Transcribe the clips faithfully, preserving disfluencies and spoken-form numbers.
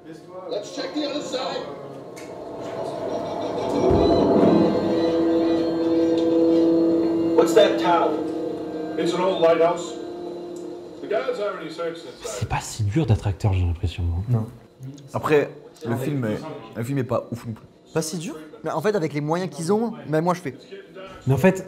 Let's check the other side. What's that tower? It's an old lighthouse. The guards already searched inside. C'est pas si dur d'être acteur, j'ai l'impression. Non. Après, le film, est... le film est pas ouf non plus. Pas si dur. Mais en fait, avec les moyens qu'ils ont, même moi je fais. Mais en fait,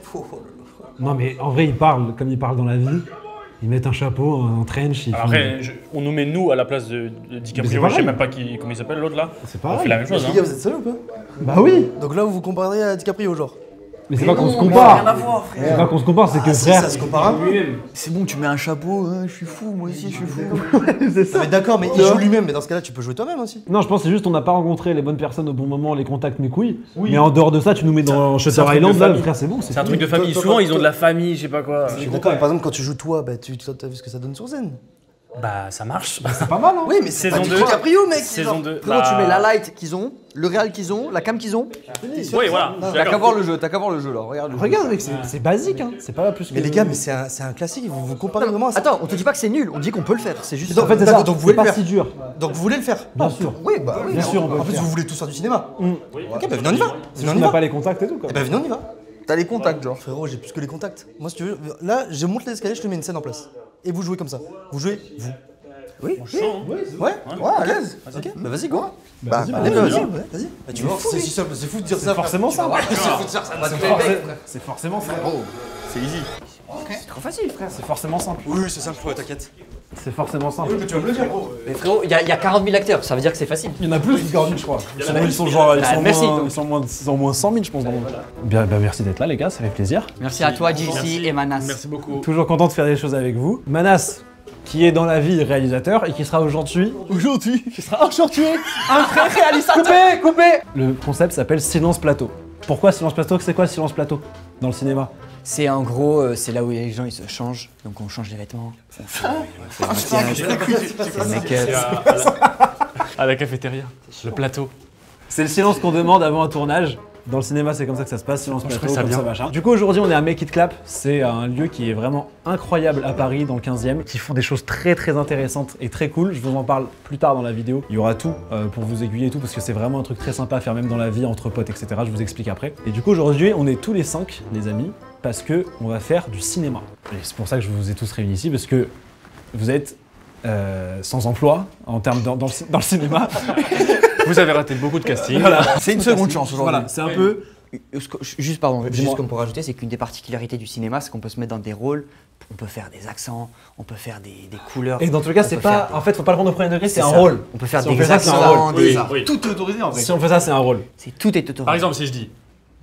non mais en vrai, ils parlent comme ils parlent dans la vie. Ils mettent un chapeau, un trench. Ils Alors font... après, je, on nous met nous à la place de, de DiCaprio. Je sais même pas qui, comment il s'appelle l'autre là. C'est On pareil. fait la même chose. Les Hein. gars, vous êtes sérieux ou pas? Bah oui. Donc là, vous vous comparez à DiCaprio, genre? Mais c'est pas qu'on se non, mais compare. rien à voir, frère. C'est pas qu'on se compare, c'est que Ah, si, frère. ça se compare un peu. C'est bon, tu mets un chapeau, hein, je suis fou, moi aussi je suis fou. C'est ça. Non, mais d'accord, mais il joue lui-même, mais dans ce cas-là, tu peux jouer toi-même aussi. Non, je pense que c'est juste on n'a pas rencontré les bonnes personnes au bon moment, les contacts mes couilles. Mais en dehors de ça, tu nous mets dans Shutter Island, là, frère, c'est bon. C'est un truc de famille. Souvent, ils ont de la famille, je sais pas quoi. Je suis d'accord, mais par exemple, quand tu joues toi, bah, tu as vu ce que ça donne sur scène. Bah, ça marche. C'est pas mal, hein. Oui, mais c'est pas Saison du deux. DiCaprio, mec. Saison deux. Frérot, tu mets la light qu'ils ont, le réal qu'ils ont, la cam qu'ils ont. Oui, voilà. je suis T'as d'accord. qu'à voir le jeu, t'as qu'à voir le jeu là, regarde le jeu. Regarde, mec, c'est c'est basique, hein. C'est pas plus que. Mais les gars, mais c'est un, c'est un classique, vous vous comparez vraiment à ça. Attends, on te dit pas que c'est nul, on dit qu'on peut le faire. C'est juste. Donc, En fait, c'est d'accord, ça. donc vous C'est voulez le pas faire. si dur. Donc vous voulez le faire. Bien sûr. Oui, bah oui. Bien sûr, on peut En le plus, faire. vous voulez tous faire du cinéma. Mm. Ok, bah venez, on y va. Si Venez, on on y n'a va. pas les contacts et tout, quoi. Eh bah venez, on y va. T'as les contacts genre. Frérot, j'ai plus que les contacts. Moi, si tu veux, là, je monte les escaliers, je te mets une scène en place. Et vous jouez comme ça. Vous jouez, vous. Oui, Ouais, ouais, à l'aise. Ok, bah vas-y, go. Bah, Allez, bah, bah, vas-y. vas-y, vas-y. Bah, tu vois, c'est si simple, c'est fou de dire ça. forcément ça. C'est fou de dire ça. C'est forcé- C'est forcément ça. C'est easy. C'est trop facile, frère. C'est forcément simple. Oui, c'est simple, ouais, t'inquiète. C'est forcément simple. Mais tu vas me le dire, gros. Mais frérot, il y, a- y a quarante mille acteurs, ça veut dire que c'est facile. Il y en a plus de quarante mille, je crois. Ils sont, ils sont genre, ils Bah, sont, merci, moins, donc. ils sont moins, ils sont moins cent mille, je pense. Dans le monde. Bien, bah merci d'être là, les gars, ça fait plaisir. Merci à toi, J C et Manas. Merci beaucoup. Toujours content de faire des choses avec vous. Manas, qui est dans la vie réalisateur et qui sera aujourd'hui. Aujourd'hui Qui sera aujourd'hui un vrai réalisateur. Coupé, coupé. Le concept s'appelle Silence Plateau. Pourquoi Silence Plateau? C'est quoi le Silence Plateau dans le cinéma? C'est en gros, euh, c'est là où les gens ils se changent, donc on change les vêtements. On fait, on fait le maquillage, le make-up. À la, à la cafétéria. Le plateau. C'est le silence qu'on demande avant un tournage. Dans le cinéma, c'est comme ça que ça se passe, silence plateau, trouvais ça comme bien. ça, machin. Du coup, aujourd'hui, on est à Make It Clap. C'est un lieu qui est vraiment incroyable à Paris, dans le quinzième, qui font des choses très très intéressantes et très cool. Je vous en parle plus tard dans la vidéo. Il y aura tout euh, pour vous aiguiller et tout, parce que c'est vraiment un truc très sympa à faire même dans la vie, entre potes, et cetera. Je vous explique après. Et du coup, aujourd'hui, on est tous les cinq, les amis, parce que on va faire du cinéma. Et c'est pour ça que je vous ai tous réunis ici, parce que vous êtes euh, sans emploi en termes dans, dans, le, dans le cinéma. Vous avez raté beaucoup de castings. Voilà. C'est une seconde chance aujourd'hui. Voilà, c'est un peu. Juste, pardon, Dis-moi. juste comme pour rajouter, c'est qu'une des particularités du cinéma, c'est qu'on peut se mettre dans des rôles, on peut faire des accents, on peut faire des, des couleurs. Et dans tous les cas, on c'est peut pas. faire En fait, faut pas le prendre au premier degré, c'est un ça. rôle. On peut faire Si on des fait ça, c'est un accents, rôle. des... Oui. Tout est autorisé en fait. Si on fait ça, c'est un rôle. C'est tout est autorisé. Par exemple, si je dis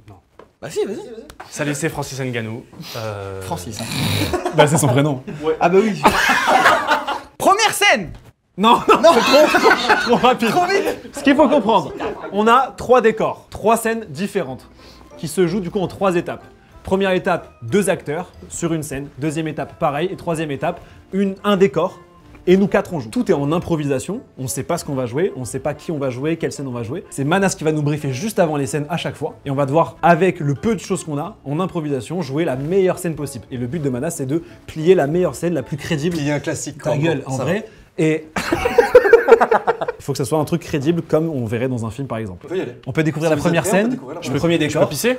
Bah si, vas-y. Salut, c'est Francis Ngannou. Euh... Francis. Bah, c'est son prénom. Ah bah oui. Première scène. Non, non, non. C'est trop, trop rapide. Trop vite. Ce qu'il faut comprendre, on a trois décors, trois scènes différentes qui se jouent du coup en trois étapes. Première étape, deux acteurs sur une scène. Deuxième étape, pareil. Et troisième étape, une, un décor. Et nous quatre, on joue. Tout est en improvisation. On ne sait pas ce qu'on va jouer. On ne sait pas qui on va jouer, quelle scène on va jouer. C'est Manas qui va nous briefer juste avant les scènes à chaque fois. Et on va devoir, avec le peu de choses qu'on a, en improvisation, jouer la meilleure scène possible. Et le but de Manas, c'est de plier la meilleure scène, la plus crédible. Il y a un classique. Ta gueule, en vrai. Et il faut que ça soit un truc crédible comme on verrait dans un film par exemple. On peut y aller. On peut découvrir Si la vous première êtes prêts, on peut scène, découvrir la le première premier Je peux décor. pisser?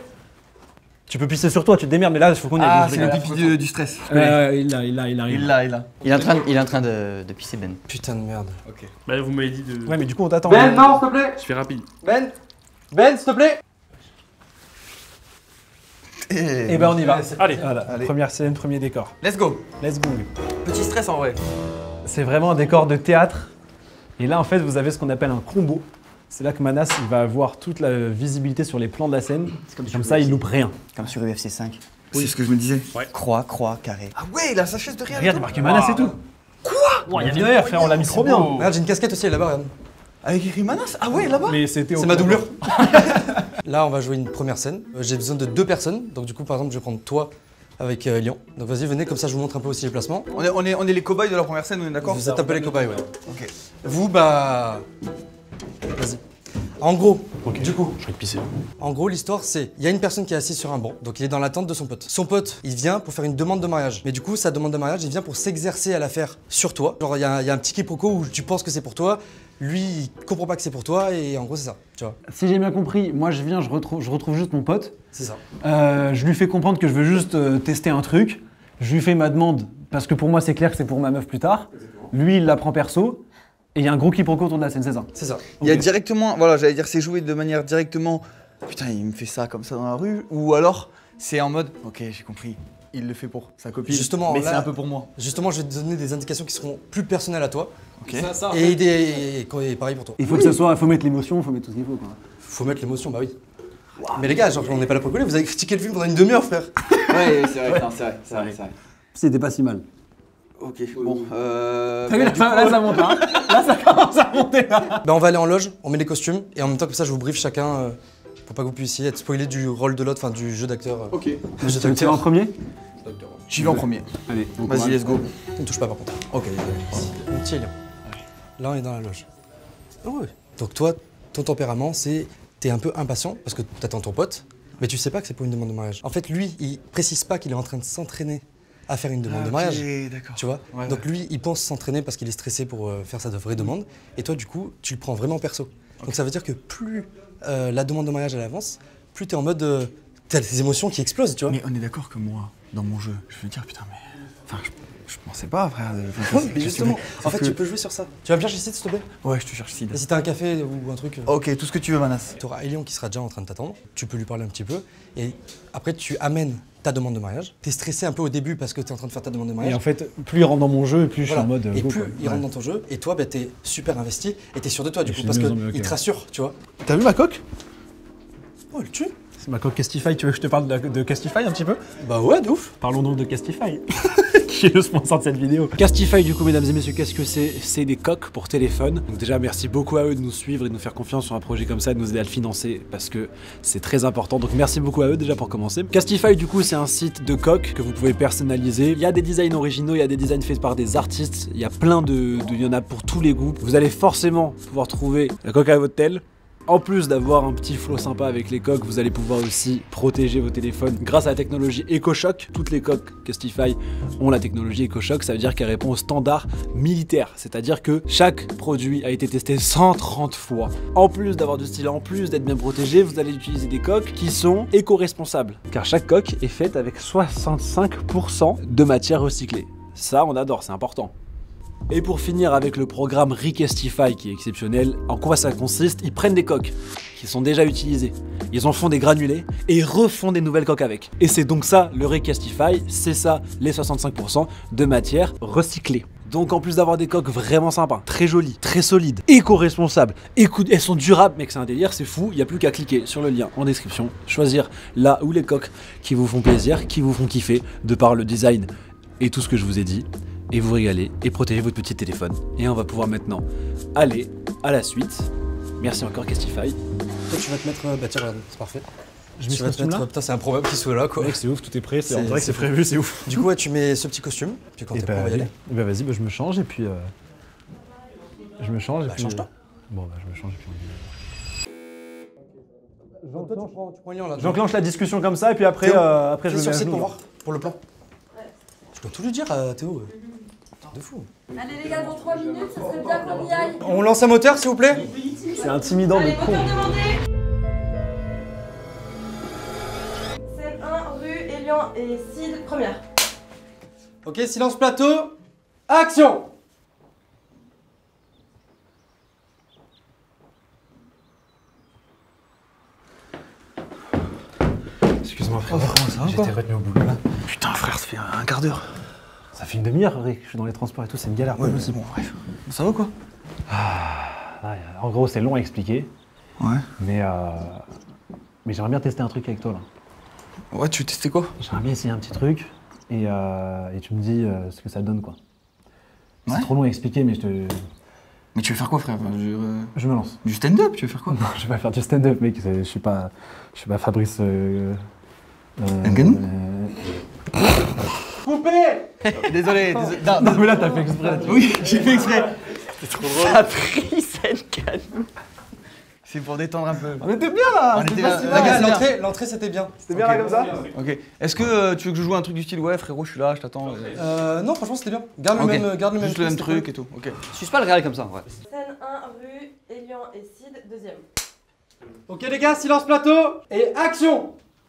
Tu peux pisser sur toi, tu te démerdes, mais là il faut qu'on y aille. Ah, donc je c'est le rigole. pipi du, du stress. Euh, il l'a, il l'a, il arrive. Il l'a, il l'a. Il est en train de, il est en train de, de pisser Ben. Putain de merde. Ok. Bah, vous m'avez dit de. Ouais, mais du coup on t'attend. Ben, non, s'il te plaît. Je fais rapide. Ben. Ben, s'il te plaît. Et ben on y va. Allez. Voilà, Allez. première scène, premier décor. Let's go. Let's go. Petit stress en vrai. C'est vraiment un décor de théâtre. Et là en fait vous avez ce qu'on appelle un combo. C'est là que Manas il va avoir toute la visibilité sur les plans de la scène. comme Comme sur ça le- il loupe rien. Comme sur U F C cinq. C'est ce que je me disais. Croix, croix, carré. Ah ouais, il a sa chaise de rien. Regarde, il y a marqué Manas et tout. Quoi? Il y a derrière frère, on l'a mis trop bien. Regarde, j'ai une casquette aussi, elle est là-bas, regarde. Avec écrit Manas. Ah ouais, là-bas. Mais c'était au C'est ma combo. doublure. Là, on va jouer une première scène. Euh, J'ai besoin de deux personnes. Donc, du coup, par exemple, je vais prendre toi avec euh, Lyon. Donc, vas-y, venez, comme ça, je vous montre un peu aussi les placements. On est, on est, on est les cobayes de la première scène, on est d'accord? Vous êtes un peu les cobayes, ouais. Ok. Vous, bah. Vas-y. En gros, Ok. du coup, Je vais te pisser. en gros, l'histoire, c'est il y a une personne qui est assise sur un banc, donc il est dans l'attente de son pote. Son pote, il vient pour faire une demande de mariage. Mais du coup, sa demande de mariage, il vient pour s'exercer à la faire sur toi. Genre, il y, a- il y a un petit quiproquo où tu penses que c'est pour toi, lui, il comprend pas que c'est pour toi, et en gros, c'est ça, tu vois. Si j'ai bien compris, moi je viens, je retrouve, je retrouve juste mon pote. C'est ça. Euh, je lui fais comprendre que je veux juste euh, tester un truc. Je lui fais ma demande parce que pour moi c'est clair que c'est pour ma meuf plus tard. Lui il la prend perso. Et il y a un gros quiproquo autour de la scène, c'est ça. C'est ça. Il y a Ok. directement, voilà, j'allais dire, c'est joué de manière directement. Putain, il me fait ça comme ça dans la rue. Ou alors, c'est en mode, ok, j'ai compris. Il le fait pour sa copine. Justement, mais là- c'est un peu pour moi. Justement, je vais te donner des indications qui seront plus personnelles à toi. Ok. Et, des, et, et- et pareil pour toi. Il faut que ce soit, il faut mettre l'émotion, il faut mettre tout ce qu'il faut. Quoi. Faut mettre l'émotion, bah oui. Mais les gars, genre, on n'est pas là pour rigoler, vous avez critiqué le film pendant une demi-heure, frère. Ouais, c'est vrai, non, c'est vrai, c'est vrai, c'est vrai. C'était pas si mal. Ok, bon. Euh, T'as vu, bah, là, du ça, coup, là, ça monte, hein. Là ça commence à monter là. Bah on va aller en loge, on met les costumes, et en même temps comme ça je vous brief chacun euh, pour pas que vous puissiez être spoilé du rôle de l'autre, enfin du jeu d'acteur. euh, Ok. du jeu Tu veux d'acteur. tirer en premier? J'y vais en premier. Allez, Vas-y, let's go. Ne touche pas par contre. Ok. Mon petit Elian. Là on est dans la loge. Ah ouais. Donc toi, ton tempérament c'est t'es un peu impatient parce que t'attends ton pote, mais tu sais pas que c'est pour une demande de mariage. En fait lui, il précise pas qu'il est en train de s'entraîner à faire une demande de mariage. Ok, d'accord. Tu vois. Ouais, Donc lui, il pense s'entraîner parce qu'il est stressé pour euh, faire sa vraie demande. Et toi, du coup, tu le prends vraiment perso. Donc ça veut dire que plus euh, la demande de mariage elle avance, plus t'es en mode, euh, t'as ces émotions qui explosent, tu vois. Mais on est d'accord que moi, dans mon jeu, je veux dire, putain, mais. Enfin, je, je pensais pas, frère. de- Ouais, mais justement, en fait, que- tu peux jouer sur ça. Tu vas me chercher ici, s'il te plaît. Ouais, je te cherche ici. Et si t'as un café ou un truc, euh, Ok, tout ce que tu veux, Manas. t'auras Elion qui sera déjà en train de t'attendre. Tu peux lui parler un petit peu. Et après, tu amènes ta demande de mariage. T'es stressé un peu au début parce que t'es en train de faire ta demande de mariage. Et en fait, plus il rentre dans mon jeu, plus je suis Voilà. en mode. euh, et go, plus quoi. il rentre dans ton jeu, et toi, bah, t'es super investi et t'es sûr de toi, du Et coup, je suis parce mieux qu'il en mieux, ok. te rassure, tu vois. T'as vu ma coque? Oh, le tue. C'est ma coque Castify, tu veux que je te parle de, de Castify un petit peu? Bah ouais, de ouf. Parlons donc de Castify, qui est le sponsor de cette vidéo. Castify, du coup, mesdames et messieurs, qu'est-ce que c'est? C'est des coques pour téléphone. Donc déjà, merci beaucoup à eux de nous suivre et de nous faire confiance sur un projet comme ça, de nous aider à le financer, parce que c'est très important. Donc merci beaucoup à eux déjà pour commencer. Castify, du coup, c'est un site de coques que vous pouvez personnaliser. Il y a des designs originaux, il y a des designs faits par des artistes, il y a plein de... de- il y en a pour tous les goûts. Vous allez forcément pouvoir trouver la coque à votre tel. En plus d'avoir un petit flow sympa avec les coques, vous allez pouvoir aussi protéger vos téléphones grâce à la technologie EcoShock. Toutes les coques Castify ont la technologie EcoShock, ça veut dire qu'elle répond aux standards militaires. C'est-à-dire que chaque produit a été testé cent trente fois. En plus d'avoir du style, en plus d'être bien protégé, vous allez utiliser des coques qui sont éco-responsables. Car chaque coque est faite avec soixante-cinq pour cent de matière recyclée. Ça, on adore, c'est important. Et pour finir avec le programme Recastify qui est exceptionnel, en quoi ça consiste? Ils prennent des coques qui sont déjà utilisées, ils en font des granulés et ils refont des nouvelles coques avec. Et c'est donc ça le Recastify, c'est ça les soixante-cinq pour cent de matière recyclée. Donc en plus d'avoir des coques vraiment sympas, très jolies, très solides, éco-responsables, écoute, elles sont durables, mec c'est un délire, c'est fou, il n'y a plus qu'à cliquer sur le lien en description, choisir là où les coques qui vous font plaisir, qui vous font kiffer, de par le design et tout ce que je vous ai dit. Et vous régaler et protéger votre petit téléphone. Et on va pouvoir maintenant aller à la suite. Merci encore Castify. Toi, tu vas te mettre. euh, Bah, tiens, regarde, c'est parfait. Je Tu vas te mettre. Putain, c'est improbable qu'il soit là, quoi. Mec, c'est ouf, tout est prêt, c'est C'est- en vrai que c'est c'est prévu, c'est ouf. Du coup, ouais, tu mets ce petit costume, puis quand Et t'es bah, prêt, on va y aller. et bah vas-y, bah, je me change et puis. euh, Je me change et Bah, puis. change-toi. Bon, bah je me change et puis on y va. Donc, toi, tu prends, tu prends Elian, là. J'enclenche la discussion comme ça et puis après, Théo, euh, après je Fais me sur mets à site genoux. pour genre. voir, pour le plan. Je dois tout lui dire à Théo. euh. De fou. Allez les gars, dans trois minutes, ça serait bien qu'on y aille. On lance un moteur, s'il vous plaît? C'est intimidant de Allez, con. moteur demandé. Scène un, rue, Elian et Sid, première. Ok, silence plateau. Action! Excuse-moi frère. comment ça va, J'étais quoi retenu au boulot là. Putain, frère, ça fait un quart d'heure. Ça fait une demi-heure, Rick, je suis dans les transports et tout, c'est une galère. Ouais, mais c'est bon, bref. Ça va quoi? Ah, en gros, c'est long à expliquer, Ouais. mais, euh... mais j'aimerais bien tester un truc avec toi là. Ouais, tu testais quoi? J'aimerais bien essayer un petit truc et, euh, et tu me dis euh, ce que ça donne quoi. Ouais. C'est trop long à expliquer, mais je te. Mais tu veux faire quoi, frère? Enfin, je, euh, Je me lance. Du stand-up, tu veux faire quoi? Non, je vais pas faire du stand-up, mec. c'est- Je suis pas. Je suis pas Fabrice. Euh, euh, Ngannou euh, Coupé! Désolé, désolé. Non, Non, mais là, t'as fait exprès. là, tu- oui, j'ai fait exprès. Fabrice Ngannou. C'est pour détendre un peu. On était bien là. On c'était était pas là. si Les mal. gars, L'entrée, l'entrée c'était bien. C'était bien là comme ça. Ok. Est-ce que euh, tu veux que je joue un truc du style ouais frérot, je suis là, je t'attends. euh, Euh, non, franchement c'était bien. Garde ok. le même, garde le même Juste le même c'était truc cool. et tout. Ok. Suce pas le réel comme ça, ouais. Scène un, rue, Elian et Sid, deuxième. Ok les gars, silence plateau et action.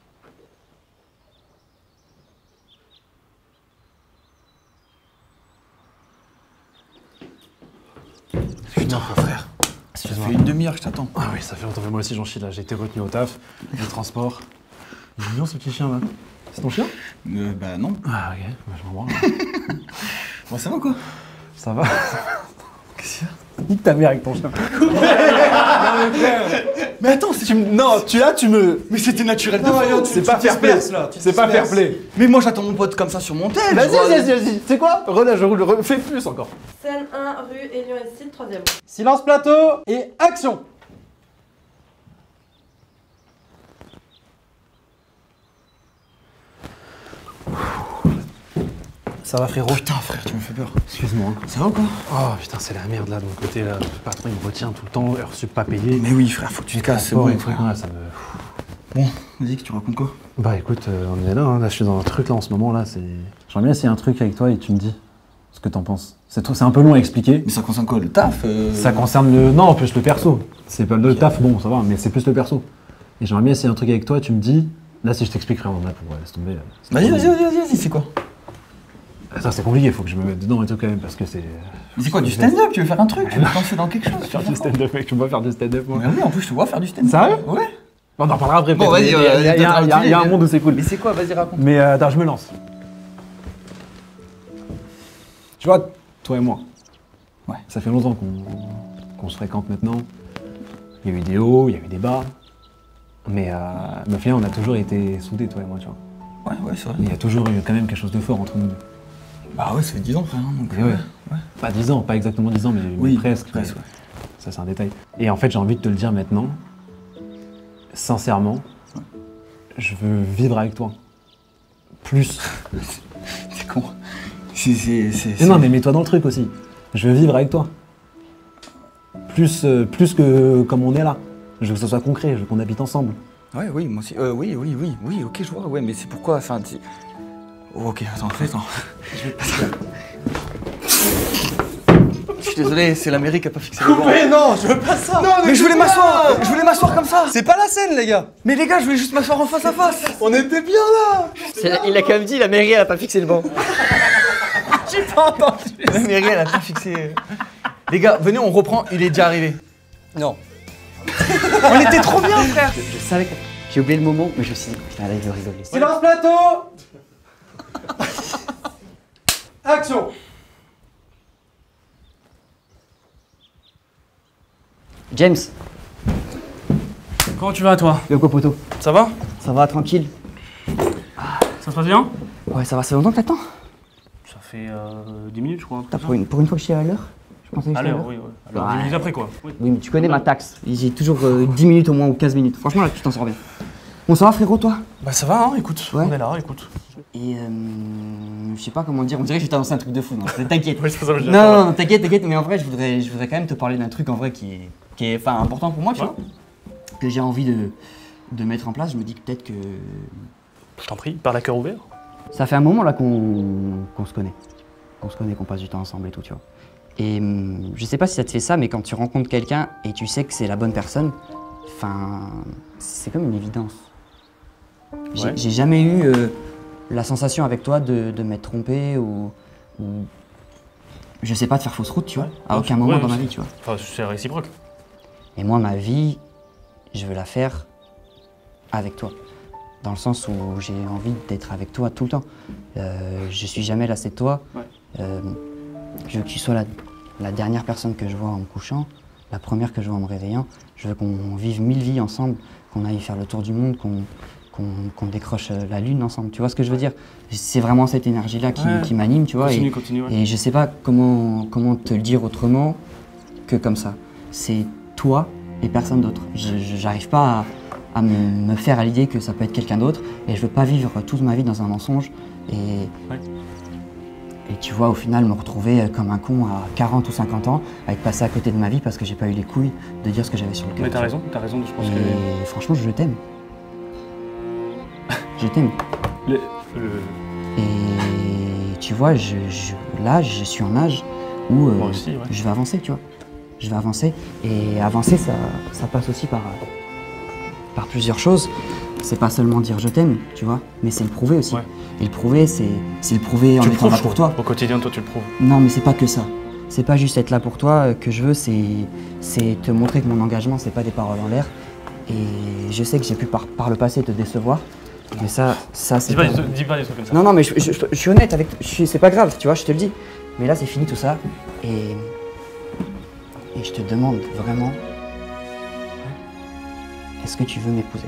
Putain, frère. Ça fait une demi-heure que je t'attends. Ah oui, ça fait longtemps. Mais moi aussi, j'en chie là. J'ai été retenu au taf, le transport. Il est mignon ce petit chien là. C'est ton chien? Euh, bah non. Ah ok, bah, je m'en branle. Bon, ça va quoi? Ça va? Qu'est-ce qu'il y a? Nique ta mère avec ton chien. Mais attends, c'est... Tu me- Non, tu là, tu me. Mais c'était naturel de Non, fou. Elian, tu- C'est tu pas fair play. disperses, là, tu C'est pas fair disperses. play. Mais moi j'attends mon pote comme ça sur mon tel. Vas-y, vas-y, vas-y, vas-y. Tu sais quoi? Relâche, je roule, re- fais plus encore. Scène un, rue, Elian et Sid, troisième. Silence plateau et action. Ça va, frérot? Putain frère, tu me fais peur. Excuse-moi. Ça va ou quoi? Oh putain, c'est la merde là de mon côté là. Le patron il me retient tout le temps, heure sup pas payée. Mais oui frère, faut que tu te casses, c'est bon frère. Ouais, ça me. Bon, vas-y que tu racontes quoi? Bah écoute, euh, on est là, hein. Là je suis dans un truc là en ce moment là, c'est. J'aimerais bien essayer un truc avec toi et tu me dis ce que t'en penses. C'est trop- c'est un peu long à expliquer. Mais ça concerne quoi? Le taf euh... Ça concerne le. Non, plus le perso. C'est pas le taf, bon ça va, mais c'est plus le perso. Et j'aimerais bien essayer un truc avec toi et tu me dis. Là si je t'explique rien, là pour laisse tomber. là. C'est Vas-y, trop vas-y, long. vas-y, vas-y, c'est quoi? Ça c'est compliqué, faut que je me mette dedans et tout quand même parce que c'est. Mais c'est quoi, du stand-up? Tu veux faire un truc? Tu veux te lancer dans quelque chose? Faire du stand-up, mec, tu peux pas faire du stand-up moi. Mais oui, en plus je te vois faire du stand-up. Sérieux? Ouais. On en parlera après. Bon, peut-être. vas-y, Il y a- euh, il y a- il y a- il y a- il y a un monde où c'est cool. Mais c'est quoi? Vas-y, raconte. Mais euh, attends, je me lance. Tu vois, toi et moi, Ouais. ça fait longtemps qu'on qu'on se fréquente maintenant. Il y a eu des hauts, il y a eu des bas. Mais, euh, mais au final, on a toujours été soudés, toi et moi, tu vois. Ouais, ouais, c'est vrai. Il y a toujours eu quand même quelque chose de fort entre nous deux. Bah ouais, ça fait dix ans frère. Donc, Et ouais. Pas dix ans, pas exactement dix ans, mais, mais Oui, presque. presque, mais ouais. Ça, c'est un détail. Et en fait, j'ai envie de te le dire maintenant. Sincèrement, je veux vivre avec toi. Plus. C'est con. C'est. c'est- c'est- Mais non, mais mets-toi dans le truc aussi. Je veux vivre avec toi. Plus, euh, plus que comme on est là. Je veux que ce soit concret, je veux qu'on habite ensemble. Ouais, oui, moi aussi. Euh, oui, oui, oui, oui, ok, je vois. Ouais, mais c'est pourquoi. Enfin, tu- oh, ok, attends, attends. Je suis désolé, c'est l'Amérique qui a pas fixé le banc. Mais non, je veux pas ça. Non, Mais je voulais m'asseoir, je voulais m'asseoir comme ça. C'est pas la scène les gars. Mais les gars, je voulais juste m'asseoir en face à face. On était bien là. Il a quand même dit, la mairie elle a pas fixé le banc. J'ai pas entendu. La mairie, elle a pas fixé. Les gars, venez, on reprend. Il est déjà arrivé. Non. On était trop bien, frère. Je savais que. J'ai oublié le moment, mais je me suis dit, putain, là il veut rigoler. Silence plateau. Action. James, Comment tu vas, toi? le quoi poteau? Ça va? Ça va, tranquille? Ça se passe bien? Ouais, ça va, c'est longtemps que t'attends? Ça fait euh, dix minutes, je crois. Putain, pour une, pour une fois que je suis à l'heure, je pensais que À j'étais à l'heure, l'heure. oui, oui. Alors, Ouais. dix minutes après, quoi. Oui. Oui, mais tu connais ma taxe. J'ai toujours euh, dix minutes au moins ou quinze minutes. Franchement, là, tu t'en sors bien. Bon, ça va, frérot, toi? Bah, ça va, hein, écoute. Ouais. On est là, écoute. Et euh, je sais pas comment dire, on dirait que je vais t'annoncer un truc de fou, non? T'inquiète. Oui, c'est ça que je Non, non, non, t'inquiète, t'inquiète, mais en vrai, je voudrais, je voudrais quand même te parler d'un truc en vrai qui est, qui est enfin, important pour moi, tu Ouais. vois, que j'ai envie de, de mettre en place. Je me dis que peut-être que Je t'en prie, parle à cœur ouvert. ça fait un moment là qu'on qu'on se connaît, qu'on se connaît, qu'on passe du temps ensemble et tout, tu vois. Et hum, je sais pas si ça te fait ça, mais quand tu rencontres quelqu'un et tu sais que c'est la bonne personne, enfin, c'est comme une évidence. J'ai Ouais. j'ai jamais eu euh, la sensation avec toi de, de m'être trompé ou, ou je sais pas, de faire fausse route, tu vois, Ouais. à Ouais, aucun c'est- moment ouais, dans ma c'est- vie, tu vois. Enfin, c'est réciproque. Et moi, ma vie, je veux la faire avec toi. Dans le sens où j'ai envie d'être avec toi tout le temps. Euh, je suis jamais lassé de toi. Ouais. Euh, je veux que tu sois la, la dernière personne que je vois en me couchant, la première que je vois en me réveillant. Je veux qu'on vive mille vies ensemble, qu'on aille faire le tour du monde, qu'on qu'on qu'on décroche euh, la lune ensemble. Tu vois ce que je veux dire? C'est vraiment cette énergie-là qui, Ouais. qui m'anime, tu vois. Continue, et, continue, ouais. et je sais pas comment, comment te le dire autrement que comme ça. C'est toi et personne d'autre. Je- je- J'arrive pas à, à me, me faire à l'idée que ça peut être quelqu'un d'autre et je veux pas vivre toute ma vie dans un mensonge. Et Ouais. Et tu vois, au final, me retrouver comme un con à quarante ou cinquante ans, à être passé à côté de ma vie parce que j'ai pas eu les couilles de dire ce que j'avais sur le cœur. Mais t'as raison, t'as raison, je pense et que... franchement, je t'aime. Je t'aime. Le, le... Et tu vois, je, je, là, je suis en âge où euh, Moi aussi, ouais. je vais avancer, tu vois. Je vais avancer. Et avancer, ça, ça passe aussi par, par plusieurs choses. C'est pas seulement dire je t'aime, tu vois, mais c'est le prouver aussi. Ouais. Et le prouver, c'est le prouver en Tu le étant prouves là pour toi. Au quotidien, toi, tu le prouves. Non, mais c'est pas que ça. C'est pas juste être là pour toi que je veux, c'est te montrer que mon engagement, c'est pas des paroles en l'air. Et je sais que j'ai pu par, par le passé te décevoir. Mais ça, ça c'est. Dis pas, dis pas des trucs comme ça. Non, non, mais je, je, je, je suis honnête avec. C'est pas grave, tu vois, je te le dis. Mais là, c'est fini tout ça. Et. Et je te demande vraiment. Est-ce que tu veux m'épouser?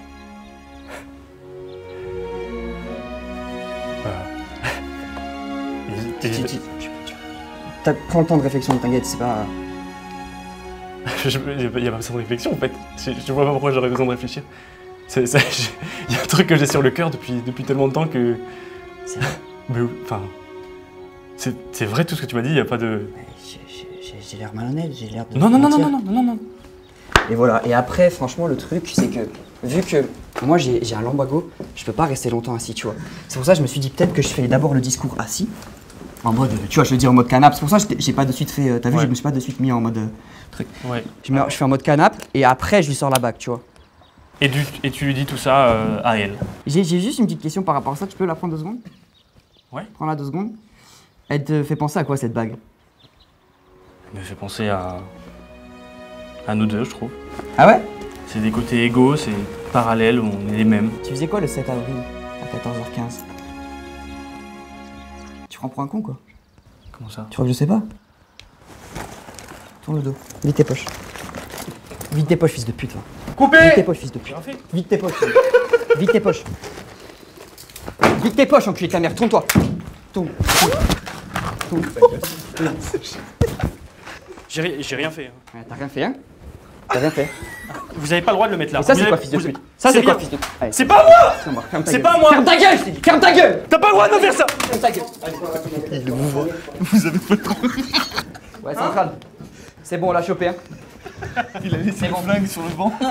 Et- et- Tu- tu- tu- tu- t'as- Prends le temps de réflexion, t'inquiète, c'est pas. Il n'y a pas besoin de réflexion en fait. Je, je vois pas pourquoi j'aurais besoin de réfléchir. Il y a un truc que j'ai sur le cœur depuis, depuis tellement de temps que. C'est vrai. Mais enfin. C'est c'est vrai tout ce que tu m'as dit, il n'y a pas de. Mais j'ai- j'ai- J'ai l'air malhonnête, j'ai l'air de. Non, non, non, non, mentir. non, non, non, non. Et voilà, et après, franchement, le truc, c'est que, vu que moi j'ai j'ai un lumbago, je peux pas rester longtemps assis, tu vois. C'est pour ça que je me suis dit peut-être que je fais d'abord le discours assis, en mode, tu vois, je le dis en mode canapé. C'est pour ça que j'ai pas de suite fait, euh, t'as vu, Ouais. je me suis pas de suite mis en mode euh, truc. Ouais. Je, mets- je fais en mode canapé, et après, je lui sors la bague, tu vois. Et, du, et tu lui dis tout ça euh, à elle. J'ai j'ai juste une petite question par rapport à ça, tu peux la prendre deux secondes? Ouais. Prends-la deux secondes. Elle te fait penser à quoi cette bague? Elle me fait penser à. à nous deux, je trouve. Ah ouais? C'est des côtés égaux, c'est parallèle, on est les mêmes. Tu faisais quoi le sept avril à quatorze heures quinze? Tu prends pour un con, quoi? Comment ça? Tu crois que je sais pas? Tourne le dos. Vite tes poches. Vite tes poches, fils de pute, là. Coupé! Vite tes poches, fils de pute. Vite tes poches. Vite tes poches. Vite tes poches, enculé de ta mère. Tourne-toi. Tourne. Tourne. Tourne. J'ai ri- j'ai rien fait. hein. Ouais, T'as rien fait, hein? T'as rien fait. Vous avez pas le droit de le mettre là. Et ça, Vous c'est avez- quoi, fils de vous- pute? Ça, c'est quoi, rien. fils de pute? Allez, C'est pas moi! ferme- ferme ta C'est gueule. pas moi! Ferme ta gueule, je t'ai dit. Ferme ta gueule. T'as pas le droit de me faire ça! Ferme ta gueule. Il le mouvre. Vous avez pas trop. Ouais, central. C'est bon, on l'a chopé, hein. Il a laissé le flingue sur le banc.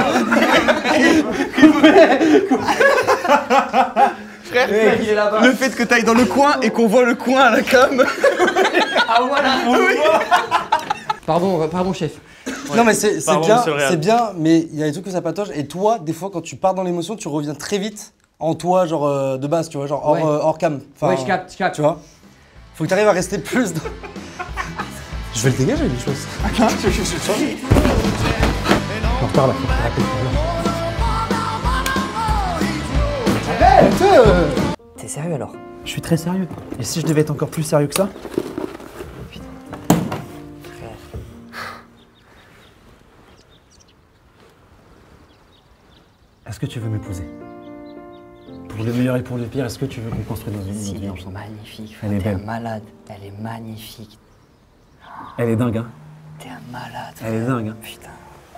Frère, Ouais, il est là-bas. le fait que t'ailles dans le coin et qu'on voit le coin à la cam. Ah voilà. Pardon, euh, pardon, chef. Non mais c'est c'est Pardon, bien, monsieur le réal. c'est bien, mais il y a des trucs que ça patauge. Et toi, des fois, quand tu pars dans l'émotion, tu reviens très vite en toi, genre euh, de base, tu vois, genre hors, Ouais. euh, hors cam. Enfin, Ouais, je capte, je capte. Tu vois. Faut que tu arrives à rester plus dans... Je vais le dégager, les choses. T'es sérieux alors? Je suis très sérieux. Et si je devais être encore plus sérieux que ça? Est-ce que tu veux m'épouser? Pour le meilleur et pour le pire, est-ce que tu veux qu'on construise notre vie, Si, notre vie elle est ensemble? magnifique, Elle est frère, t'es un belle. malade. Elle est magnifique. Elle est dingue, hein? T'es un malade. Elle est frère. dingue, hein? Putain.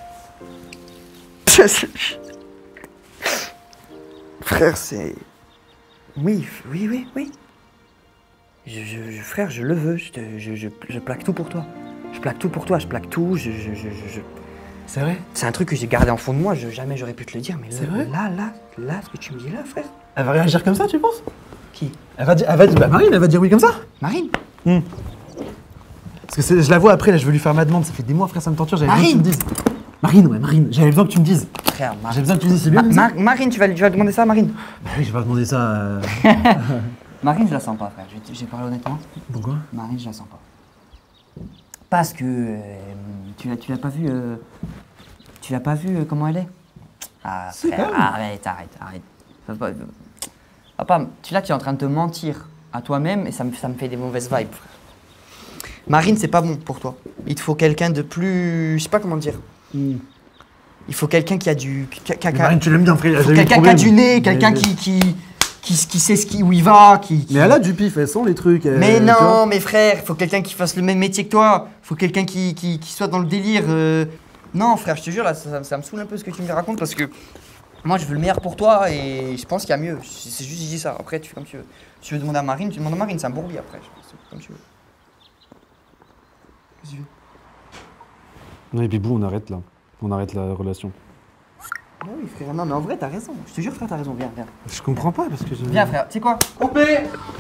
Frère, c'est. Oui, oui, oui, oui. Je, je- je- frère, je le veux. Je, te- je, je- je plaque tout pour toi. Je plaque tout pour toi. Je plaque tout. Je, je- je- je- je- C'est vrai? C'est un truc que j'ai gardé en fond de moi. Je, jamais j'aurais pu te le dire. Mais C'est là, vrai là, là, là, ce que tu me dis là, frère. Elle va réagir comme ça, tu penses? Qui? Elle va dire, elle va dire, bah Marine, elle va dire oui comme ça? Marine. Parce que c'est- je la vois après, là, je veux lui faire ma demande. Ça fait des mois, frère, ça me torture. J'avais besoin que tu me Marine. dises. Marine, ouais, Marine. J'avais besoin que tu me dises. Frère, Marine. J'ai besoin que tu me dises, c'est bien Ma- comme ça? Mar- Marine, tu vas, tu vas demander ça à Marine? Bah oui, je vais pas demander ça. euh, Marine, je la sens pas, frère. Je vais- J'ai parlé honnêtement. Pourquoi? Marine, je la sens pas. Parce que euh, tu l'as, tu l'as pas vu. euh, tu l'as pas vu euh, comment elle est. Ah, Si, frère, quand même. arrête, arrête, arrête. Faut pas- Papa, tu là, tu es en train de te mentir à toi-même et ça me, ça me fait des mauvaises vibes, frère. Marine, c'est pas bon pour toi. Il te faut quelqu'un de plus. Je sais pas comment dire. Il faut quelqu'un qui a du. qui a- qui a- Mais Marine, tu l'aimes bien, frère. il elle a faut jamais eu de quelqu'un qui a du problème. nez, quelqu'un Mais- qui, qui, qui, qui sait ce qui, où il va, qui. qui- Mais elle a du pif, elle sent les trucs. elle- Mais tu vois. non, mes frères, il faut quelqu'un qui fasse le même métier que toi. Il faut quelqu'un qui, qui, qui soit dans le délire. euh. Non, frère, je te jure, là, ça, ça- ça me saoule un peu ce que tu me racontes parce que Moi, je veux le meilleur pour toi et je pense qu'il y a mieux. C'est juste, je dis ça. Après, tu fais comme tu veux. Si tu veux demander à Marine, tu demandes à Marine, c'est un bourbier après. C'est comme tu veux. Qu'est-ce que tu veux? Non, et Bibou, on arrête là. On arrête la relation. Ah oui, frère. Non, mais en vrai, t'as raison. Je te jure, frère, t'as raison. Viens, viens. Je comprends pas parce que je... Viens, frère. Tu sais quoi? Coupé.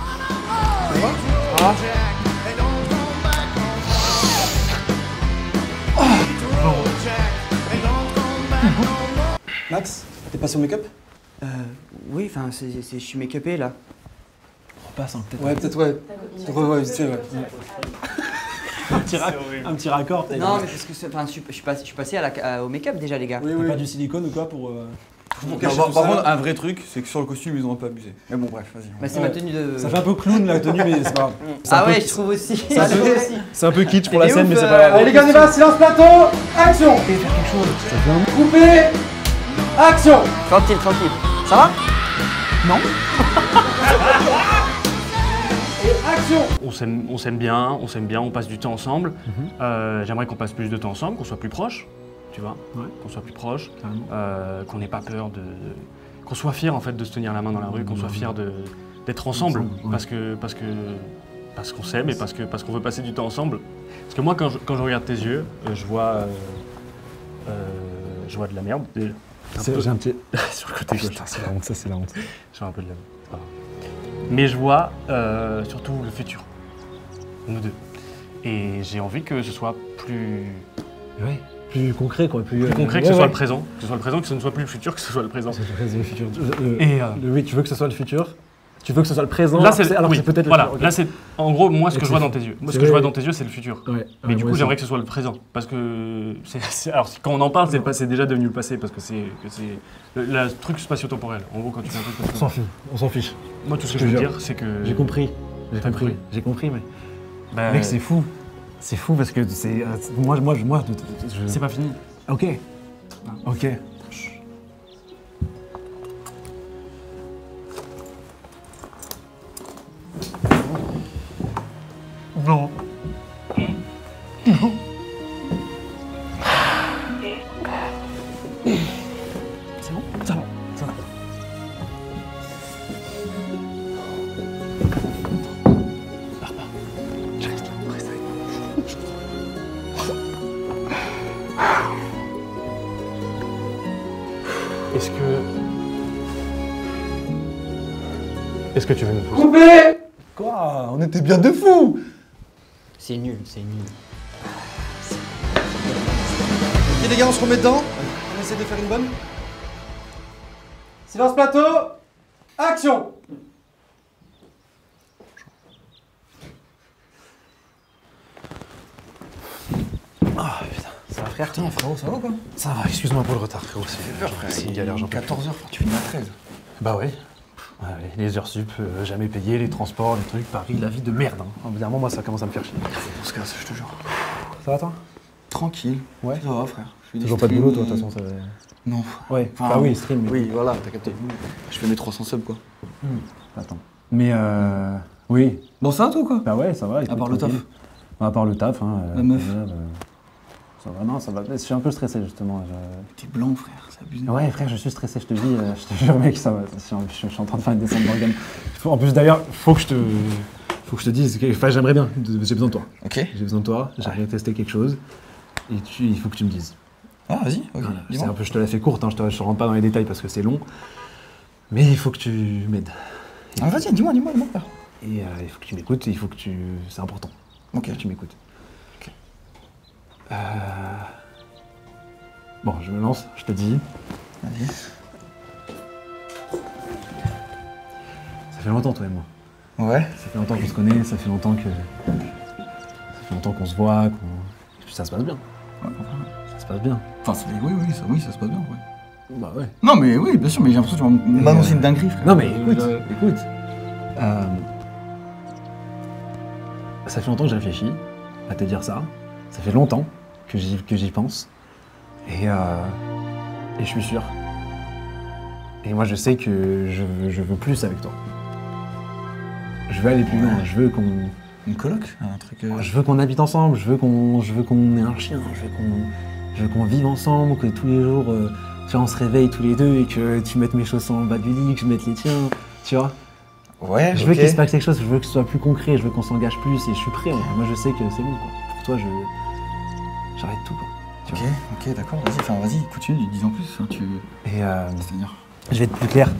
Ah. Max, t'es passé au make-up? Euh, oui, enfin, c'est, c'est, je suis make-upé là. On repasse, hein, peut-être. Ouais, peut-être, ouais. Peut-être, ouais, ouais, vite fait, ouais. un, petit ra- un petit raccord, peut-être. Non, mais parce que c'est- enfin, je, suis- je, suis passé, je suis passé à la, à- au make-up déjà, les gars. Oui, T'as oui. pas du silicone ou quoi pour. Euh... Pour Non, cacher par- tout par ça. contre, Un vrai truc, c'est que sur le costume, ils ont un peu abusé. Mais bon, bref, vas-y. Bah, c'est Ouais. ma tenue de. Ça fait un peu clown la tenue, mais c'est pas grave. C'est un Ah peu- ouais, je trouve aussi. C'est un, Je trouve peu... aussi. c'est un peu kitsch pour Mais la scène, ouf, mais c'est euh, pas grave. Allez les gars, on y va, silence plateau, action. Coupé, action. Tranquille, tranquille. Ça va? Non? Et action. On s'aime, on s'aime bien, on s'aime bien, on passe du temps ensemble. Mhm. Euh, j'aimerais qu'on passe plus de temps ensemble, qu'on soit plus proches, tu vois, Ouais. qu'on soit plus proches, Carrément. euh, qu'on n'ait pas peur de, qu'on soit fiers en fait de se tenir la main dans la rue, qu'on soit fiers de d'être ensemble, Ensemble, ouais. parce que parce que parce qu'on s'aime et parce que parce qu'on veut passer du temps ensemble. Parce que moi quand je, quand je regarde tes yeux, euh, je vois euh, euh, je vois de la merde déjà. Un C'est- peu. J'ai un petit. Sur le côté gauche. Putain, c'est la honte, ça c'est la honte. Je vois un peu de la merde. c'est pas grave. Mais je vois euh, surtout le futur, nous deux. Et j'ai envie que ce soit plus, Ouais. Plus concret quoi. Plus, plus euh, concret, que ouais, ce soit ouais. le présent. Que ce soit le présent, que ce ne soit plus le futur, que ce soit le présent. C'est le le futur. Le- Et, euh, le- oui, tu veux que ce soit le futur. Tu veux que ce soit le présent. Là, alors c'est que alors oui, que c'est peut-être le voilà. futur, ok. Là, c'est en gros moi ce Et que je c'est- vois dans tes yeux. Moi, ce c'est que je vois vrai. dans tes yeux, c'est le futur. Ouais. Mais Ouais, du moi coup, j'aimerais aussi. que ce soit le présent, parce que c'est, c'est- alors quand on en parle, c'est, pas- c'est déjà devenu le passé, parce que c'est, que c'est le la truc spatio-temporel. En gros, quand tu fais un truc comme On ça. s'en fiche. On s'en fiche. Moi, tout ce que Je je te veux jure. dire, c'est que J'ai compris. J'ai T'as compris. compris. J'ai compris, mais. Bah, Mec, c'est fou. C'est fou parce que c'est. euh, Moi, moi, je- moi, je. c'est pas fini. Ok. Ok. Non. C'est bon, ça va, ça va. Pars pas. Je reste là, reste avec moi. Est-ce que est-ce que tu veux nous pousser? Coupé. Quoi? On était bien de fou! C'est nul, c'est nul. Ok les gars, on se remet dedans. On essaie de faire une bonne. Silence plateau, action. Ah putain, ça va frère. Putain frérot, ça va quoi? Ça va, excuse-moi pour le retard frérot. C'est c'est une galère, j'en peux plus. quatorze heures, tu finis à treize. Bah ouais. Ouais, les les heures sup, euh, jamais payées, les transports, les trucs, Paris, la vie de merde. Hein. Évidemment, moi ça commence à me faire chier. On se casse, je te jure. Ça va toi? Tranquille. Ouais. Ça va, frère. Je fais des Toujours pas de streams, boulot toi de toute façon. Ça... Non. Ouais, Enfin, bah oui, stream. Mais... Oui, voilà, t'as capté. Je fais mes trois cents subs, quoi. Attends. Mais euh. Oui. Bon, ça va, toi, quoi? Bah ouais, ça va. écoute, part le tranquille. taf. À part le taf. Hein, euh, La meuf. euh, ça va, non, ça va. Je suis un peu stressé justement. je- T'es blanc, frère, c'est abusé. Ouais, frère, je suis stressé, je te dis, euh, je te jure, mec, ça va. Je suis, en- je suis en train de faire une descente d'organes. Faut- En plus, d'ailleurs, faut que je te. Faut que je te dise. que- Enfin, j'aimerais bien. J'ai besoin de toi. Ok. J'ai besoin de toi. J'aimerais tester quelque chose. Et tu, il faut que tu me dises. Ah, vas-y, ok. Voilà. C'est dis-moi. un peu, je te la fais courte, hein, je, te, je te rentre pas dans les détails parce que c'est long. Mais il faut que tu m'aides. Ah, vas-y, dis-moi, dis-moi, dis-moi, frère. Et euh, il faut que tu m'écoutes, et il faut que tu. C'est important. Ok. Que tu m'écoutes. Euh... Bon, je me lance, je te dis. Vas-y. Ça fait longtemps, toi et moi. Ouais. Ça fait longtemps qu'on se connaît, ça fait longtemps que. Ça fait longtemps qu'on se voit, qu'on. Et puis ça se passe bien. Ouais, Ça se passe bien. Enfin, c'est- oui, oui, ça, oui, ça se passe bien, ouais. Bah ouais. Non, mais oui, bien sûr, mais j'ai l'impression que tu vas m'annoncer euh, une dinguerie, frère. Non mais écoute, Euh, écoute. Euh, Ça fait longtemps que j'ai réfléchi à te dire ça. Ça fait longtemps que j'y, que j'y pense. Et, euh, et je suis sûr. Et moi je sais que je veux, je veux plus avec toi. Je veux aller plus loin, je veux qu'on. Une coloc, un truc. euh, Je veux qu'on habite ensemble, je veux qu'on, je veux qu'on ait un chien, je veux qu'on, je veux qu'on vive ensemble, que tous les jours euh, tu vois, on se réveille tous les deux et que tu mettes mes chaussons en bas du lit, que je mette les tiens, tu vois. Ouais, Je veux ok. qu'il se passe quelque chose, je veux que ce soit plus concret, je veux qu'on s'engage plus et je suis prêt. Moi, je sais que c'est bon, quoi. Pour toi, je... j'arrête tout, quoi. Tu Ok, vois. ok, d'accord, vas-y, enfin vas-y, continue, dis en plus, hein, tu... Et euh, C'est-à-dire... je vais être plus clair.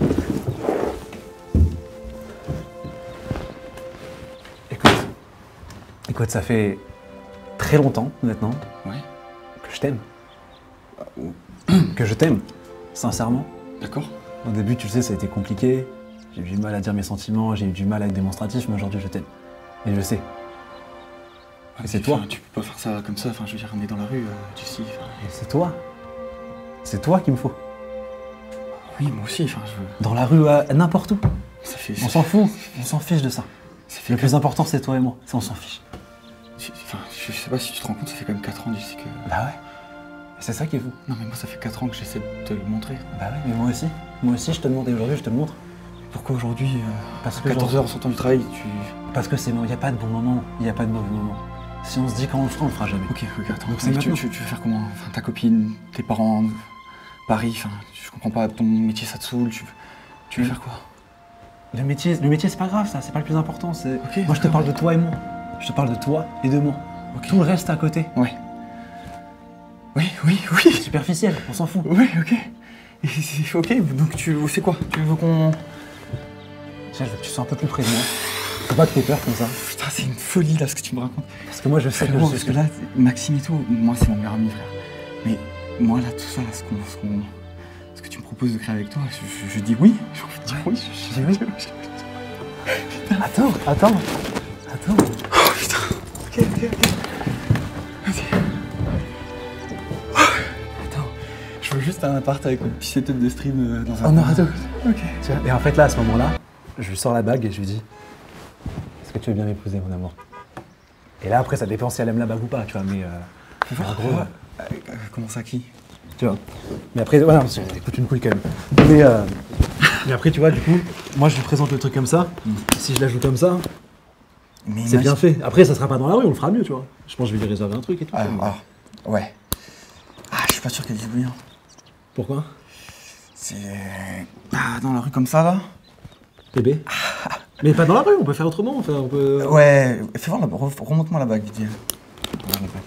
Écoute, écoute, ça fait très longtemps maintenant Ouais. que je t'aime. oh. Que je t'aime, sincèrement. D'accord. Au début, tu le sais, ça a été compliqué. J'ai eu du mal à dire mes sentiments, j'ai eu du mal à être démonstratif, mais aujourd'hui, je t'aime. Et je le sais. Ouais, Et c'est mais, toi. enfin, tu peux pas faire ça comme ça, enfin je veux dire, on est dans la rue, euh, tu sais, enfin... Et c'est toi. C'est toi qu'il me faut. Oui, moi aussi, enfin je veux... Dans la rue, à n'importe où. Ça fait... On s'en fout, on s'en fiche de ça. Ça fait Le plus important, c'est toi et moi. Ça, on s'en fiche. Enfin, je sais pas si tu te rends compte, ça fait quand même quatre ans, tu sais que... Bah ouais. C'est ça qui est fou. Non mais moi ça fait quatre ans que j'essaie de te le montrer. Bah ouais, mais moi aussi. Moi aussi, je te demande et aujourd'hui, je te le montre. Pourquoi aujourd'hui, euh, Parce à que quatorze heures en sortant du travail, tu... Parce que c'est bon, il n'y a pas de bon moment, il n'y a pas de mauvais moment. Si on se dit quand on le fera, on le fera jamais. Ok, ok, attends, Donc c'est mais tu, maintenant. tu, tu veux faire comment? Enfin, ta copine, tes parents, Paris, enfin, je comprends pas, ton métier ça te saoule, tu, tu veux Mm. faire quoi? Le métier, le métier c'est pas grave, ça, c'est pas le plus important. C'est... Ok, moi, je te d'accord. parle de toi et moi. Je te parle de toi et de moi. Ok. Tout le reste à côté. Ouais. Oui, oui, oui. Superficiel, on s'en fout. Oui, ok. Et c'est ok, donc tu c'est quoi? Tu veux qu'on... Tiens, je veux que tu sois un peu plus près de moi. Faut pas que t'aies peur comme ça. Putain, c'est une folie là ce que tu me racontes. Parce que moi, je sais que Frérot, je sais parce que là, Maxime et tout, moi c'est mon meilleur ami, frère. Mais moi là, tout ça, là, ce, qu'on, ce, qu'on- ce que tu me proposes de créer avec toi, je, je- je dis oui. J'ai envie de dire oui. Je dis oui. Attends, attends. Attends. Oh putain. Ok, ok, ok. Vas-y. Attends. Je veux juste un appart avec une petite setup de stream euh, dans un... Oh non, attends. Ok. Tu vois, et en fait, là, à ce moment-là, je lui sors la bague et je lui dis est-ce que tu veux bien m'épouser, mon amour? Et là, après, ça dépend si elle aime la bague ou pas, tu vois, mais. Euh, Fais mais voir. en gros, Euh, euh, comment ça, qui? tu vois. Mais après, voilà, ça coûte une couille quand même. Mais, euh, mais après, tu vois, du coup, moi, je lui présente le truc comme ça. Si je la joue comme ça, Mais c'est bien fait. Après, ça sera pas dans la rue, on le fera mieux, tu vois. Je pense que je vais lui réserver un truc et tout. Alors, alors, ouais. Ah, je suis pas sûr qu'elle dise oui. Hein. Pourquoi? C'est... Ah, dans la rue comme ça, là? Bébé. Mais pas dans la rue, on peut faire autrement. Enfin, on peut... Ouais, fais voir, la... re- remonte-moi la bague, Didier. Regarde la bague.